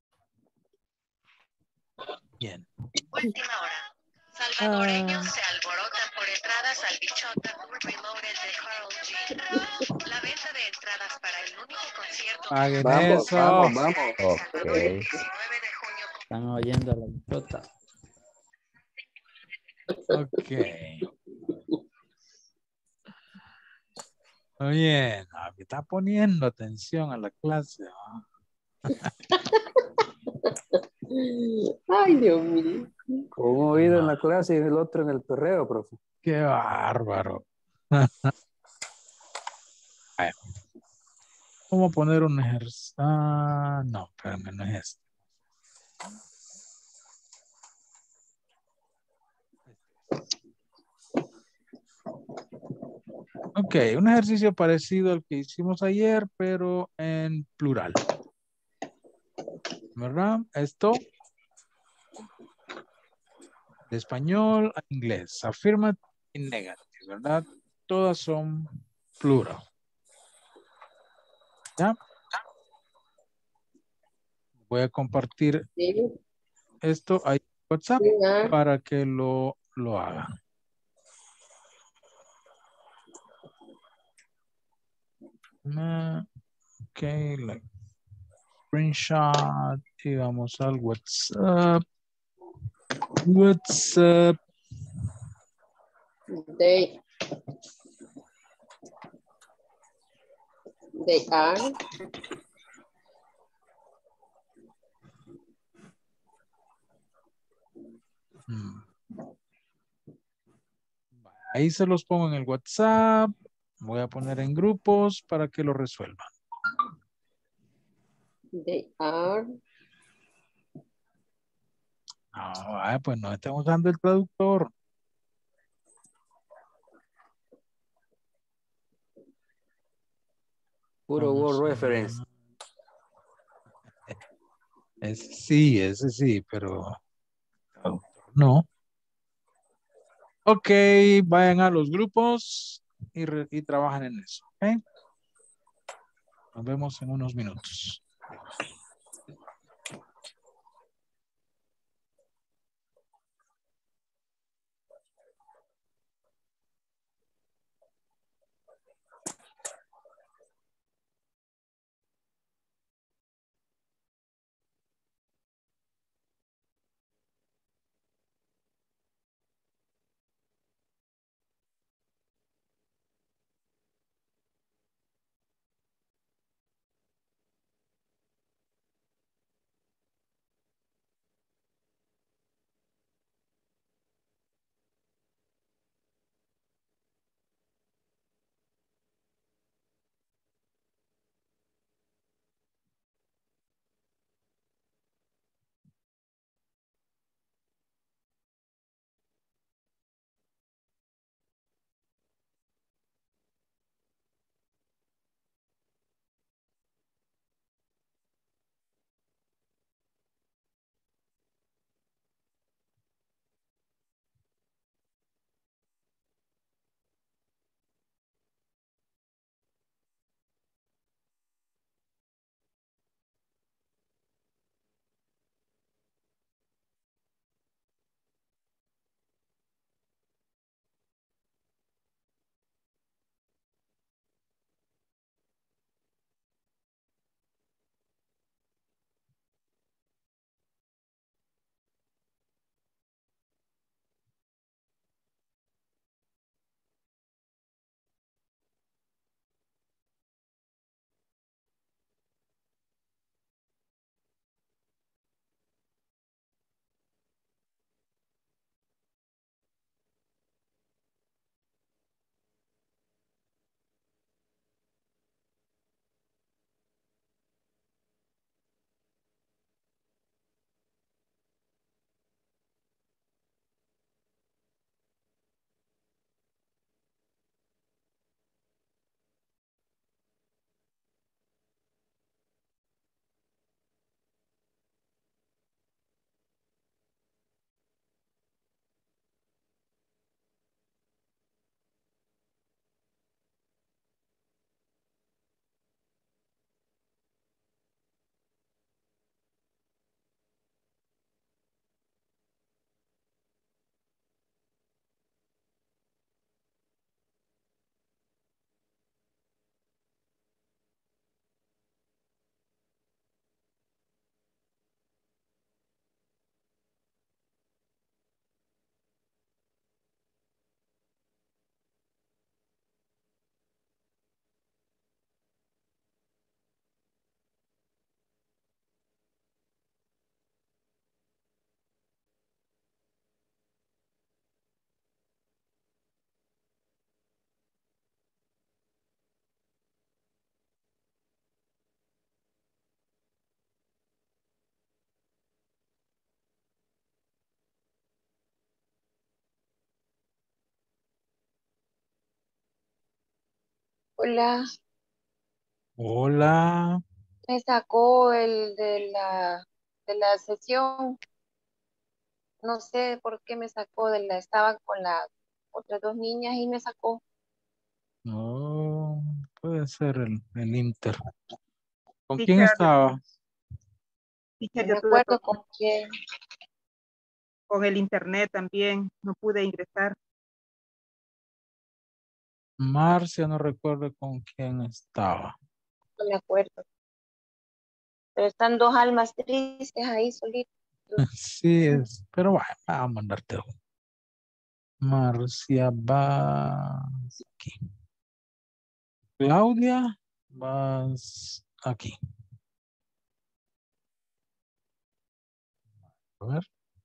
Speaker 1: Bien.
Speaker 9: Última hora. Salvadoreños se alborotan por entradas al Bichota Tour Reloaded de Carl G. La venta de entradas para el único concierto.
Speaker 1: Paguen
Speaker 10: Vamos,
Speaker 1: eso.
Speaker 10: vamos.
Speaker 4: Ok.
Speaker 3: Están oyendo la bichota.
Speaker 1: Ok. Muy bien. Me está poniendo atención a la clase.
Speaker 12: Ay, Dios mío.
Speaker 10: Con un oído en la clase y el otro en el perreo, profe.
Speaker 1: Qué bárbaro. Vamos a poner un ejercicio. No, espérame, no es este. Ok, un ejercicio parecido al que hicimos ayer, pero en plural. ¿Verdad? Esto de español a inglés. Affirmative y negative, ¿verdad? Todas son plural. ¿Ya? Voy a compartir esto ahí en WhatsApp para que lo hagan. Ok, like screenshot y vamos al WhatsApp. WhatsApp.
Speaker 12: They are.
Speaker 1: Ahí se los pongo en el WhatsApp. Voy a poner en grupos para que lo resuelvan.
Speaker 12: They are.
Speaker 1: Pues no estamos usando el traductor.
Speaker 10: Puro word reference.
Speaker 1: Ese sí, pero no. Ok, vayan a los grupos y trabajan en eso. ¿Ok? Nos vemos en unos minutos.
Speaker 6: Hola,
Speaker 1: Hola.
Speaker 6: me sacó el de la sesión. No sé por qué me sacó estaba con las otras dos niñas y me sacó.
Speaker 1: No, puede ser el Inter. ¿Con quién
Speaker 15: Teacher,
Speaker 1: estaba?
Speaker 15: teacher,
Speaker 6: No me acuerdo con quién.
Speaker 15: con el internet también, no pude ingresar.
Speaker 1: Marcia, no recuerdo con quién estaba.
Speaker 6: No me acuerdo. Pero están dos almas tristes ahí solitos.
Speaker 1: Sí, pero bueno, vamos a mandarte uno. Marcia, vas aquí. Claudia, vas aquí. A ver.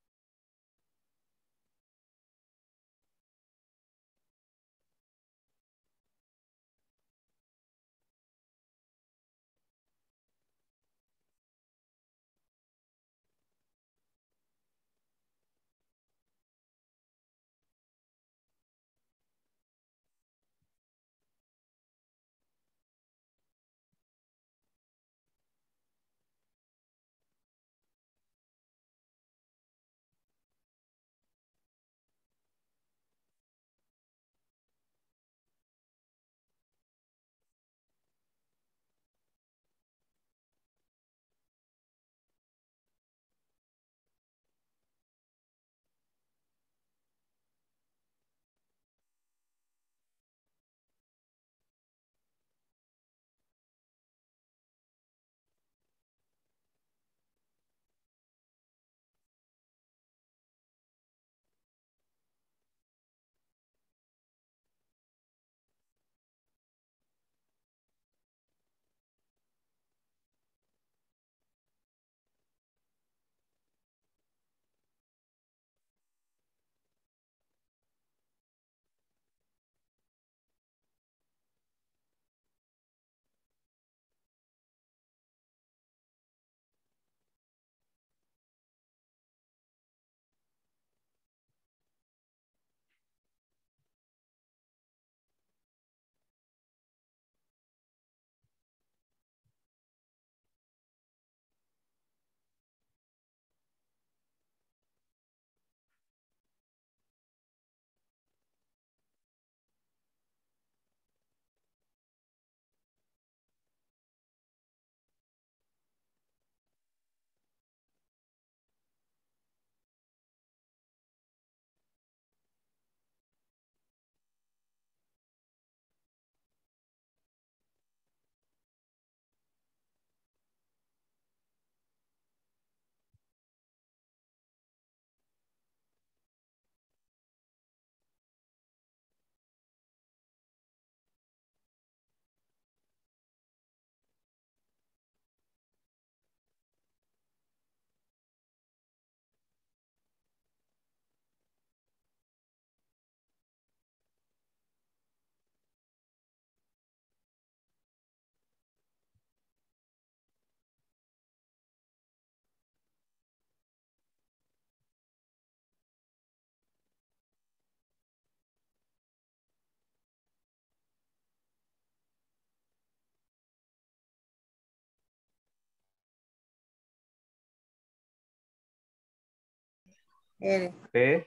Speaker 19: R.
Speaker 17: P,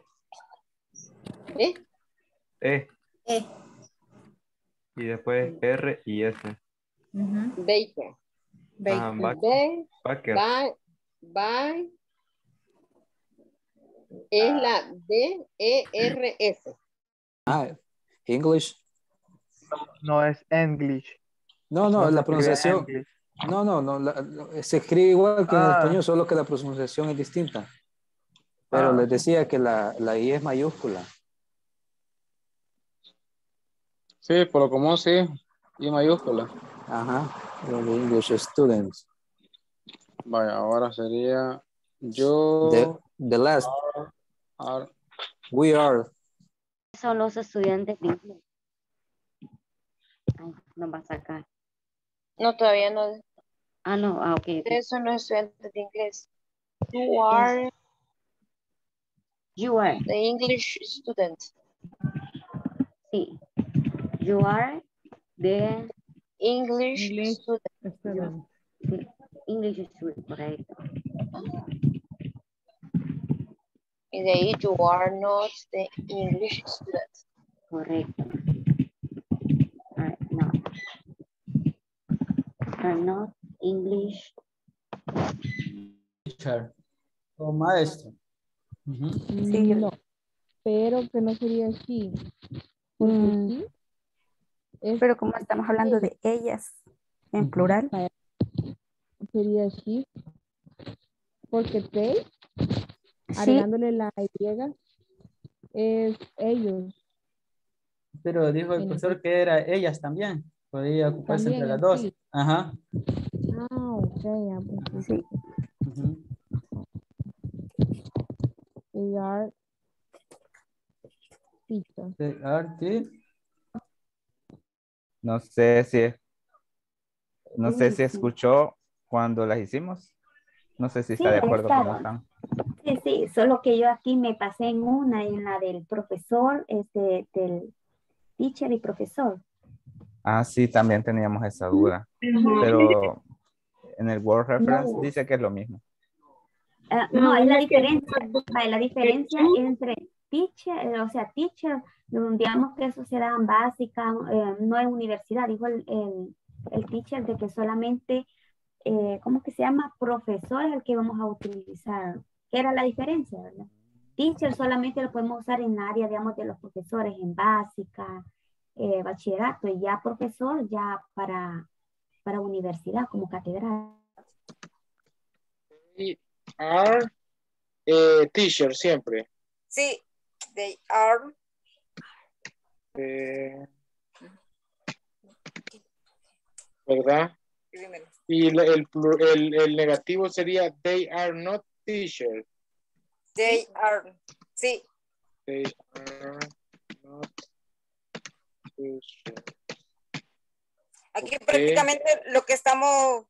Speaker 12: ¿Eh?
Speaker 17: E,
Speaker 19: E.
Speaker 17: y después R y S.
Speaker 12: Baker.
Speaker 17: Ah,
Speaker 12: B,
Speaker 17: Baker.
Speaker 12: by, es la D-E-R-S.
Speaker 10: Ah, English.
Speaker 18: No es English.
Speaker 10: No,
Speaker 18: No se
Speaker 10: la
Speaker 18: escribe
Speaker 10: pronunciación.
Speaker 18: English.
Speaker 10: Se escribe igual que en
Speaker 18: Ah.
Speaker 10: español, solo que la pronunciación es distinta. Pero les decía que la I es mayúscula.
Speaker 8: Sí, por lo común sí. Y mayúscula.
Speaker 10: Ajá. Los English students.
Speaker 8: Vaya, ahora sería yo.
Speaker 10: The last.
Speaker 8: Are.
Speaker 10: We are.
Speaker 5: Son los estudiantes de inglés. Ay, no va a sacar.
Speaker 6: No, todavía no.
Speaker 5: Ah, no, ok.
Speaker 6: Eso no es estudiante de inglés. You are the English student.
Speaker 5: Sí. You are the
Speaker 6: English student.
Speaker 5: Sí, English student, correcto.
Speaker 6: Y de ahí, you are not the English student.
Speaker 5: Correcto. No. Are not English.
Speaker 16: Teacher. O maestro.
Speaker 13: Sí, no, pero que no sería she. Porque she
Speaker 2: pero como estamos hablando de ellas en plural.
Speaker 13: Sería she. Porque they,
Speaker 2: Sí.
Speaker 13: agregándole la Y, es ellos.
Speaker 3: Pero dijo el profesor que era ellas también. Podría ocuparse entre las dos.
Speaker 13: Sí.
Speaker 3: Ajá.
Speaker 13: Ah, ok. Ya, pues,
Speaker 2: sí.
Speaker 13: They are teachers.
Speaker 3: They are
Speaker 4: No sé si escuchó cuando las hicimos. No sé si está
Speaker 5: Sí,
Speaker 4: de acuerdo cómo
Speaker 5: está.
Speaker 4: están.
Speaker 5: Sí, sí, solo que yo aquí me pasé en la del profesor, del teacher y profesor.
Speaker 4: Ah, sí, también teníamos esa duda.
Speaker 5: Ujú.
Speaker 4: Pero en el Word Reference
Speaker 5: No.
Speaker 4: dice que es lo mismo.
Speaker 5: No, es la diferencia. La diferencia entre teacher, o sea, teacher, digamos que eso se da en básica, no en universidad, dijo el teacher de que solamente, ¿cómo que se llama? Profesor es el que vamos a utilizar. ¿Qué era la diferencia, verdad? Teacher solamente lo podemos usar en la área, digamos, de los profesores, en básica, bachillerato, y ya profesor, ya para universidad, como catedral.
Speaker 11: They are teacher siempre.
Speaker 20: Sí, they are.
Speaker 11: ¿Verdad? Y el negativo sería they are not teacher.
Speaker 20: They are. Sí.
Speaker 11: They are not teacher.
Speaker 20: Aquí prácticamente lo que estamos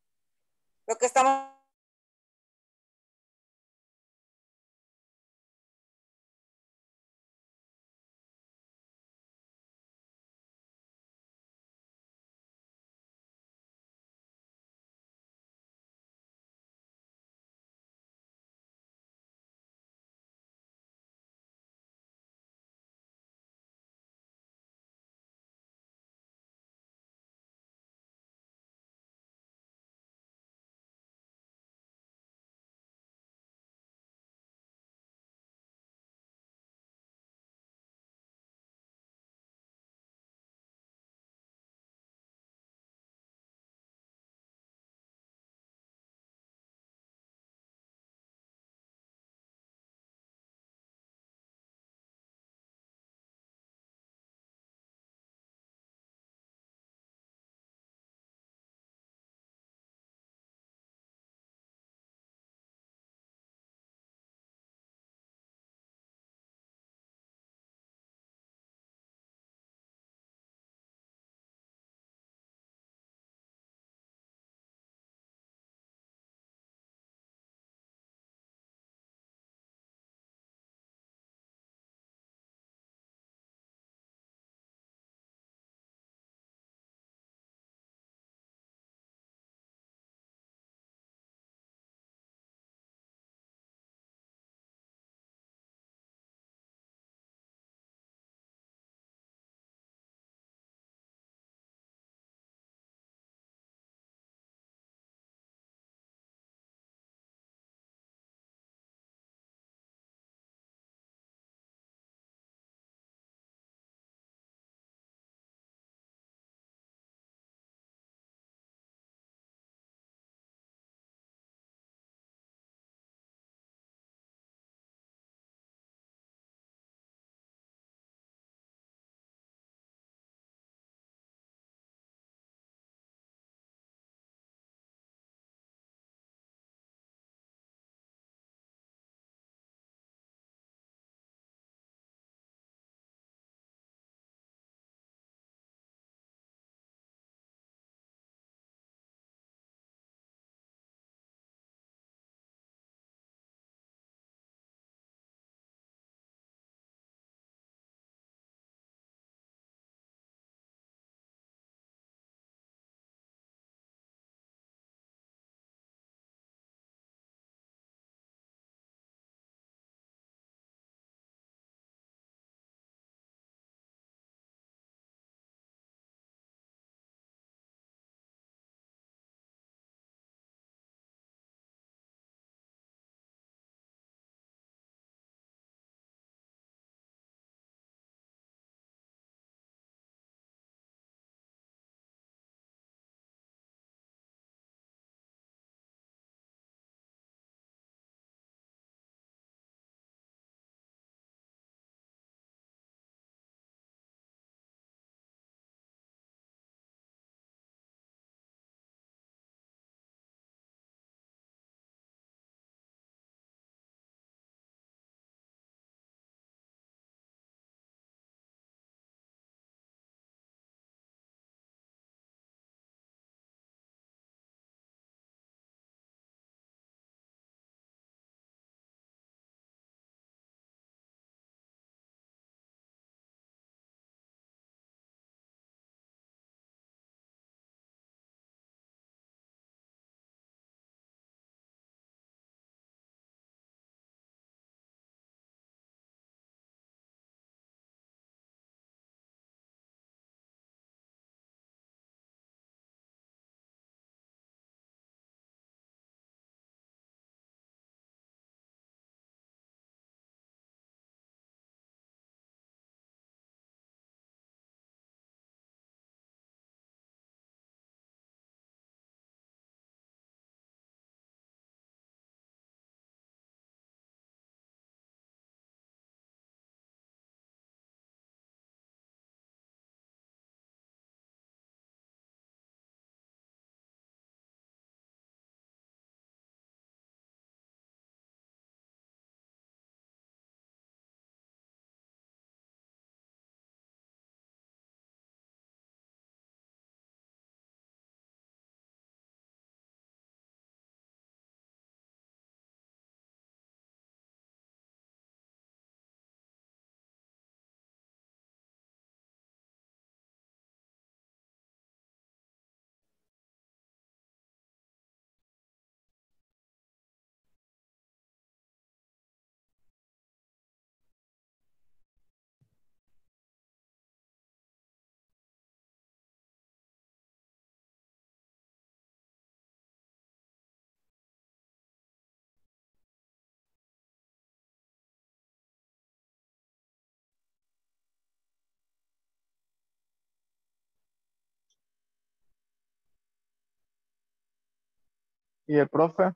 Speaker 18: ¿Y el profe?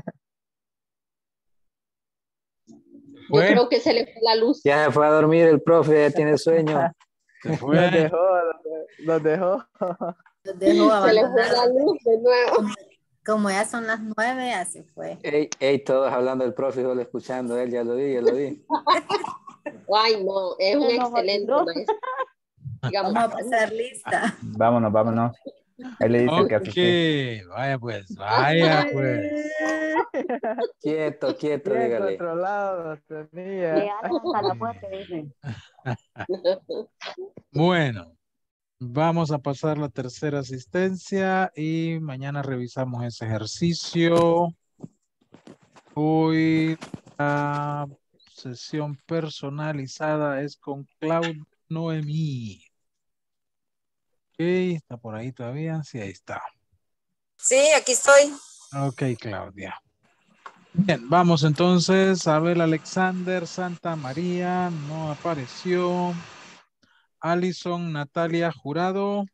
Speaker 12: Yo creo que se le fue la luz.
Speaker 10: Ya se fue a dormir el profe, ya tiene sueño.
Speaker 1: Se fue.
Speaker 18: Los dejó.
Speaker 19: Los dejo
Speaker 12: Se le fue la
Speaker 19: abandonados.
Speaker 12: luz de nuevo.
Speaker 19: Como ya son las 9, ya se fue.
Speaker 10: Ey, todos hablando del profe, solo escuchando él, ya lo vi.
Speaker 12: Ay, no, es un excelente maestro. Digamos,
Speaker 19: Vamos a pasar lista.
Speaker 4: Vámonos. Ahí le dice que hace así.
Speaker 1: Vaya pues.
Speaker 10: Quieto,
Speaker 18: Bien
Speaker 10: dígale.
Speaker 18: controlado tenía.
Speaker 2: Llegaron hasta la puerta, dicen.
Speaker 1: Bueno, vamos a pasar la tercera asistencia y mañana revisamos ese ejercicio. Hoy la sesión personalizada es con Claudia Noemí. Ok, ¿está por ahí todavía? Sí, ahí está.
Speaker 20: Sí, aquí estoy.
Speaker 1: Ok, Claudia. Bien, vamos entonces a ver Alexander Santa María, no apareció. Alison Natalia Jurado.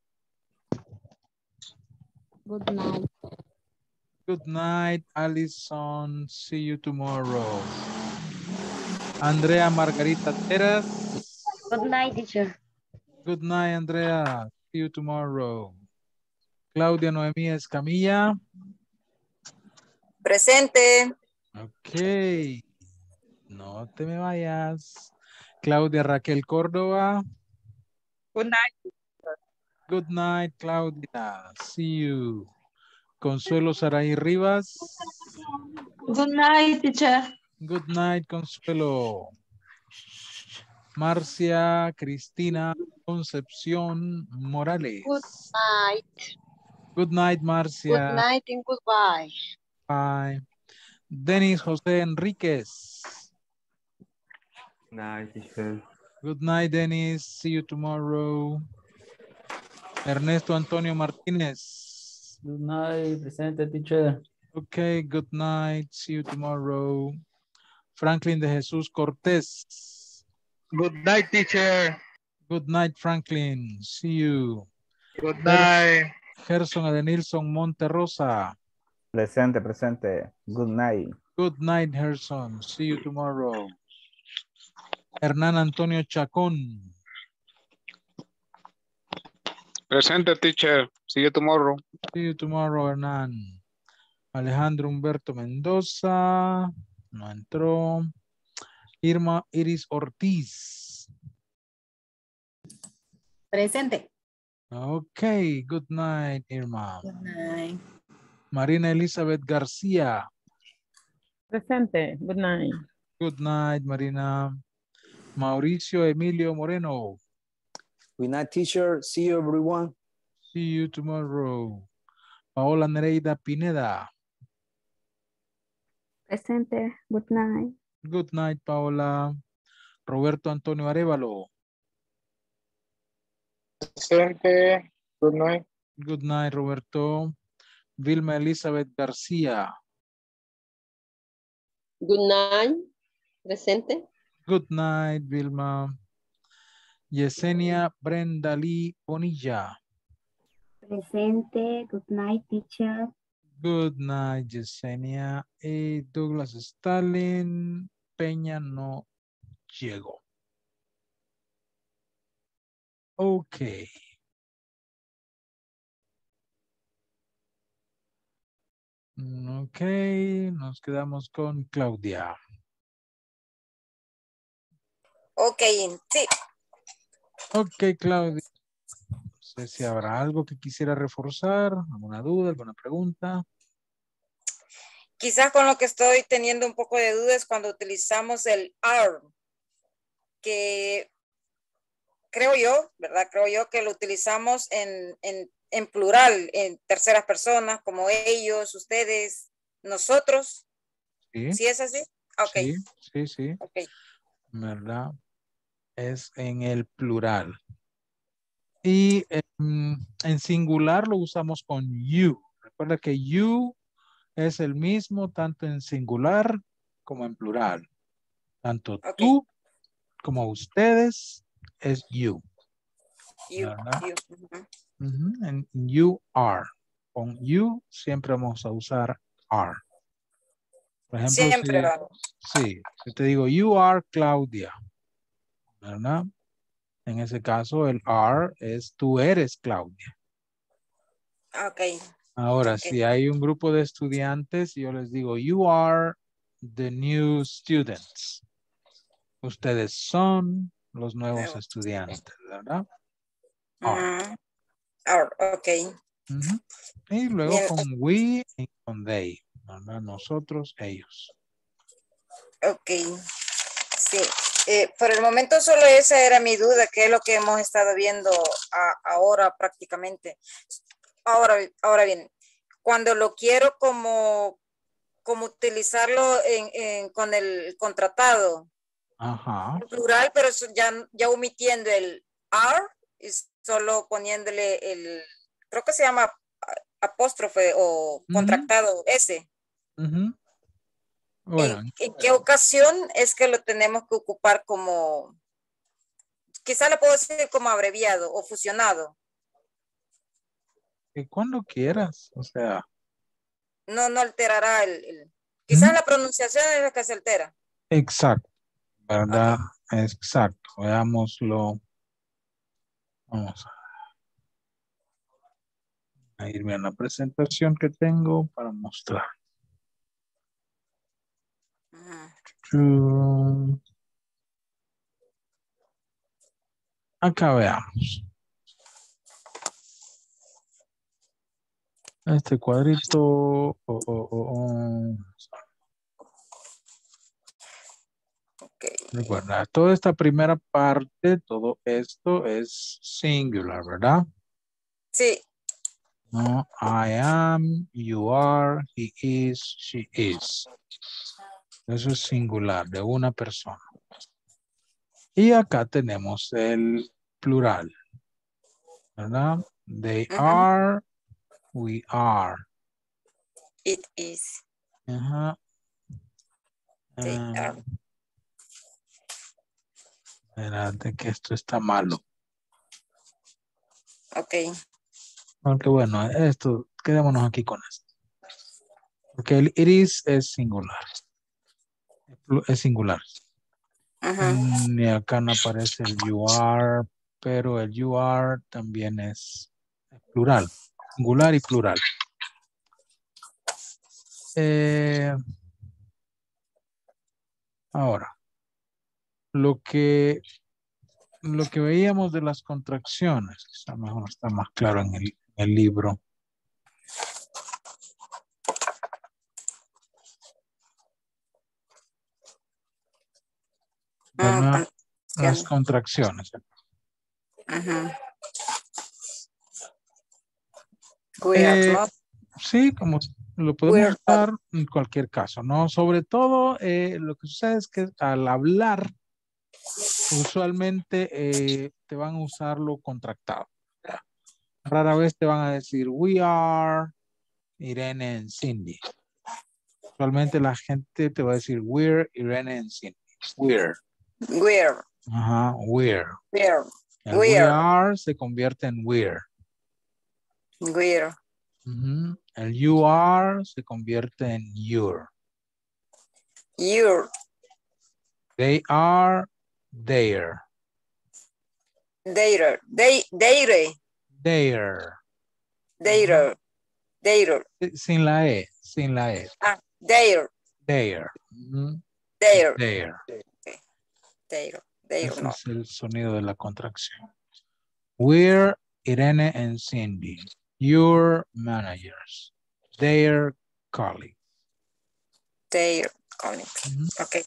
Speaker 13: Good night.
Speaker 1: Good night, Alison. See you tomorrow. Andrea Margarita Teras.
Speaker 5: Good night, teacher.
Speaker 1: Good night, Andrea. See you tomorrow. Claudia Noemí Escamilla.
Speaker 20: Presente.
Speaker 1: Ok. No te me vayas. Claudia Raquel Córdoba.
Speaker 15: Good night.
Speaker 1: Good night, Claudia. See you. Consuelo Saraí Rivas.
Speaker 7: Good night, teacher.
Speaker 1: Good night, Consuelo. Marcia Cristina Concepción Morales.
Speaker 6: Good night.
Speaker 1: Good night,
Speaker 6: Good
Speaker 1: Marcia.
Speaker 6: night and goodbye.
Speaker 1: Bye. Denis José Enríquez.
Speaker 17: Night, teacher.
Speaker 1: Good night, Denis. See you tomorrow. Ernesto Antonio Martínez.
Speaker 3: Good night, presente, teacher.
Speaker 1: Okay, good night. See you tomorrow. Franklin de Jesús Cortés.
Speaker 11: Good night, teacher.
Speaker 1: Good night, Franklin. See you.
Speaker 11: Good night.
Speaker 1: Gerson Adenilson Monterrosa.
Speaker 4: Presente. Good night.
Speaker 1: Good night, Gerson. See you tomorrow. Hernán Antonio Chacón.
Speaker 8: Presente, teacher. See you tomorrow.
Speaker 1: See you tomorrow, Hernán. Alejandro Humberto Mendoza. No entró. Irma Iris Ortiz.
Speaker 19: Presente.
Speaker 1: Okay, good night, Irma.
Speaker 19: Good night.
Speaker 1: Marina Elizabeth García.
Speaker 21: Presente. Good night.
Speaker 1: Good night, Marina. Mauricio Emilio Moreno.
Speaker 10: Good night, teacher. See you, everyone.
Speaker 1: See you tomorrow. Paola Nereida Pineda.
Speaker 2: Presente. Good night.
Speaker 1: Good night, Paola. Roberto Antonio Arevalo.
Speaker 11: Presente. Good night.
Speaker 1: Good night, Roberto. Vilma Elizabeth García.
Speaker 12: Good night, presente.
Speaker 1: Good night, Vilma. Yesenia Brenda Lee Bonilla.
Speaker 5: Presente. Good night, teacher.
Speaker 1: Good night, Yesenia. Y Douglas Stalin Peña no llegó. Ok. Ok, nos quedamos con Claudia.
Speaker 20: Ok, sí.
Speaker 1: Ok, Claudia. No sé si habrá algo que quisiera reforzar, alguna duda, alguna pregunta.
Speaker 20: Quizás con lo que estoy teniendo un poco de dudas cuando utilizamos el are, que creo yo, ¿verdad? Creo yo que lo utilizamos en plural, en terceras personas, como ellos, ustedes, nosotros.
Speaker 1: Sí.
Speaker 20: ¿Sí es así? Ok.
Speaker 1: Sí.
Speaker 20: Ok.
Speaker 1: ¿Verdad? Es en el plural. Y en singular lo usamos con you. Recuerda que you es el mismo tanto en singular como en plural. Tanto tú como ustedes es you.
Speaker 20: You.
Speaker 1: ¿Verdad?
Speaker 20: You.
Speaker 1: And you are. con you siempre vamos a usar are. Por ejemplo,
Speaker 20: Siempre vamos.
Speaker 1: si te digo, you are Claudia, ¿verdad? En ese caso, el are es tú eres Claudia.
Speaker 20: Ok.
Speaker 1: Ahora,
Speaker 20: Ok.
Speaker 1: si hay un grupo de estudiantes, yo les digo, you are the new students. Ustedes son los nuevos estudiantes, ¿verdad? Are.
Speaker 20: Ok.
Speaker 1: Y luego
Speaker 20: Bien.
Speaker 1: con we y con they, ¿verdad? Nosotros, ellos.
Speaker 20: Ok. Sí. Por el momento solo esa era mi duda, que es lo que hemos estado viendo ahora prácticamente. Ahora bien, cuando lo quiero como utilizarlo con el contratado,
Speaker 1: Ajá.
Speaker 20: en plural, pero eso ya omitiendo el are y solo poniéndole creo que se llama apóstrofe o contractado S.
Speaker 1: Bueno,
Speaker 20: ¿En qué ocasión es que lo tenemos que ocupar como, quizá lo puedo decir como abreviado o fusionado?
Speaker 1: que cuando quieras, o sea.
Speaker 20: No alterará quizás la pronunciación es la que se altera.
Speaker 1: Exacto, ¿verdad? Exacto. Veámoslo. Vamos a irme a la presentación que tengo para mostrar. Acá veamos. Este cuadrito. Recuerda, toda esta primera parte, todo esto es singular, ¿verdad?
Speaker 20: Sí.
Speaker 1: No, I am, you are, he is, she is. Eso es singular, de una persona. Y acá tenemos el plural, ¿verdad? They are, we are.
Speaker 20: It is.
Speaker 1: Ajá.
Speaker 20: They are.
Speaker 1: Espérate que esto está malo.
Speaker 20: Ok.
Speaker 1: Aunque bueno, esto, quedémonos aquí con esto. Porque el it is es singular. Es singular. Y acá no aparece el you are, pero el you are también es plural. Singular y plural. Ahora, lo que veíamos de las contracciones, quizá mejor está más claro en el libro. Las contracciones. Sí, como lo podemos usar en cualquier caso, ¿no? Sobre todo, lo que sucede es que al hablar, usualmente te van a usarlo contractado. Rara vez te van a decir, we are Irene and Cindy. Usualmente la gente te va a decir, we're Irene and Cindy. We're. Ajá, we're. El we are se convierte en we're. El you are se convierte en your. They are their.
Speaker 20: Their.
Speaker 1: Sin la E, sin la E.
Speaker 20: Their.
Speaker 1: Their. Ese es el sonido de la contracción. We're Irene and Cindy, your managers, their colleagues.
Speaker 20: Their colleagues. Ok.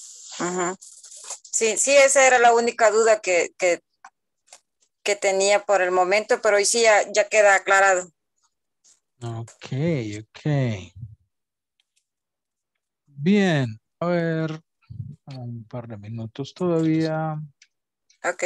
Speaker 20: Sí, esa era la única duda que tenía por el momento, pero hoy sí ya queda aclarado.
Speaker 1: Ok. Bien, a ver, un par de minutos todavía.
Speaker 20: Ok.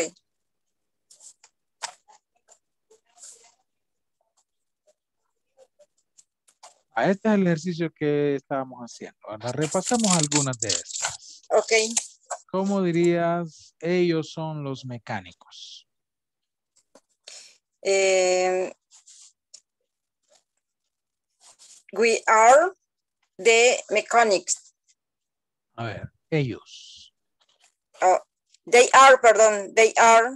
Speaker 1: Este es el ejercicio que estábamos haciendo. Ahora repasemos algunas de estas.
Speaker 20: Ok.
Speaker 1: ¿Cómo dirías, ellos son los mecánicos?
Speaker 20: We are the mechanics.
Speaker 1: A ver, ellos.
Speaker 20: Oh, they are, perdón, they are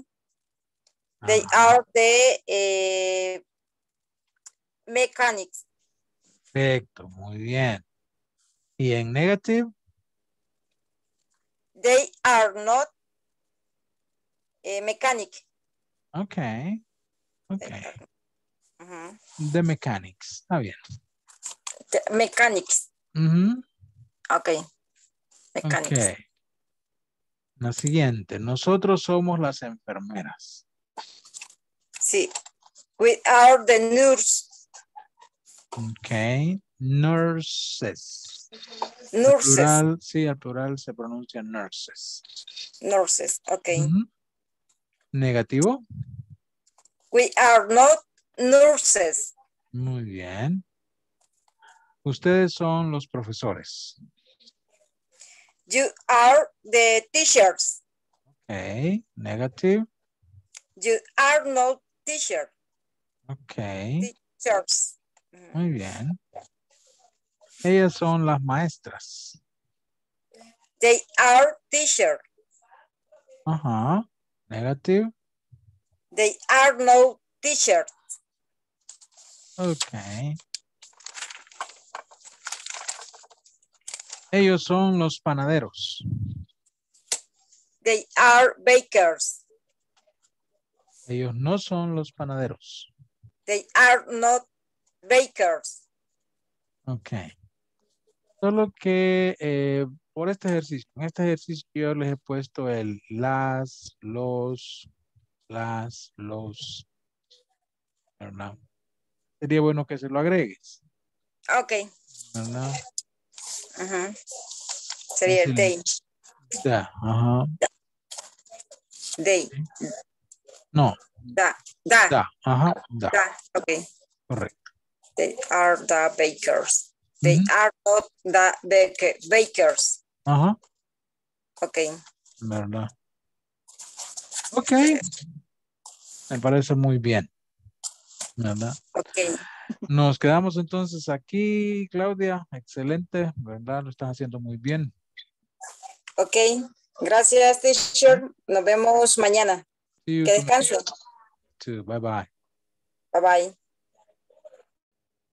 Speaker 20: the mechanics.
Speaker 1: Perfecto, muy bien. Y en negative,
Speaker 20: They are not a mechanic.
Speaker 1: okay. Okay.
Speaker 20: Ujú.
Speaker 1: The mechanics. Está bien.
Speaker 20: The mechanics.
Speaker 1: Ujú.
Speaker 20: Okay. Mechanics.
Speaker 1: Ok. La siguiente. Nosotros somos las enfermeras.
Speaker 20: Sí. We are the nurse.
Speaker 1: Ok. Nurses.
Speaker 20: Nurses.
Speaker 1: Al plural, sí, al plural se pronuncia nurses.
Speaker 20: Nurses. Okay.
Speaker 1: Ujú. Negativo.
Speaker 20: We are not nurses.
Speaker 1: Muy bien. Ustedes son los profesores.
Speaker 20: You are the teachers.
Speaker 1: Ok. Negative.
Speaker 20: You are not teacher.
Speaker 1: Ok.
Speaker 20: Teachers.
Speaker 1: Muy bien. Ellas son las maestras.
Speaker 20: They are teacher.
Speaker 1: Ajá. Negative.
Speaker 20: They are no teacher.
Speaker 1: Ok. Ellos son los panaderos.
Speaker 20: They are bakers.
Speaker 1: Ellos no son los panaderos.
Speaker 20: They are not bakers.
Speaker 1: Ok. Solo que por este ejercicio, en este ejercicio yo les he puesto el las, los, ¿verdad? Sería bueno que se lo agregues,
Speaker 20: Okay.
Speaker 1: ¿verdad?
Speaker 20: Ajá. Sería
Speaker 1: Es el
Speaker 20: they.
Speaker 1: da, ajá.
Speaker 20: They.
Speaker 1: No,
Speaker 20: Da.
Speaker 1: ajá, da.
Speaker 20: Okay.
Speaker 1: Correcto.
Speaker 20: They are the bakers. They are not the bakers.
Speaker 1: Ajá,
Speaker 20: Okay.
Speaker 1: ¿verdad? Ok. Me parece muy bien, ¿verdad?
Speaker 20: Okay.
Speaker 1: Nos quedamos entonces aquí, Claudia. Excelente, ¿verdad? Lo estás haciendo muy bien.
Speaker 20: Okay. Gracias, teacher. Nos vemos mañana.
Speaker 1: See you
Speaker 20: Que descansen.
Speaker 1: too. Bye bye.
Speaker 20: Bye bye.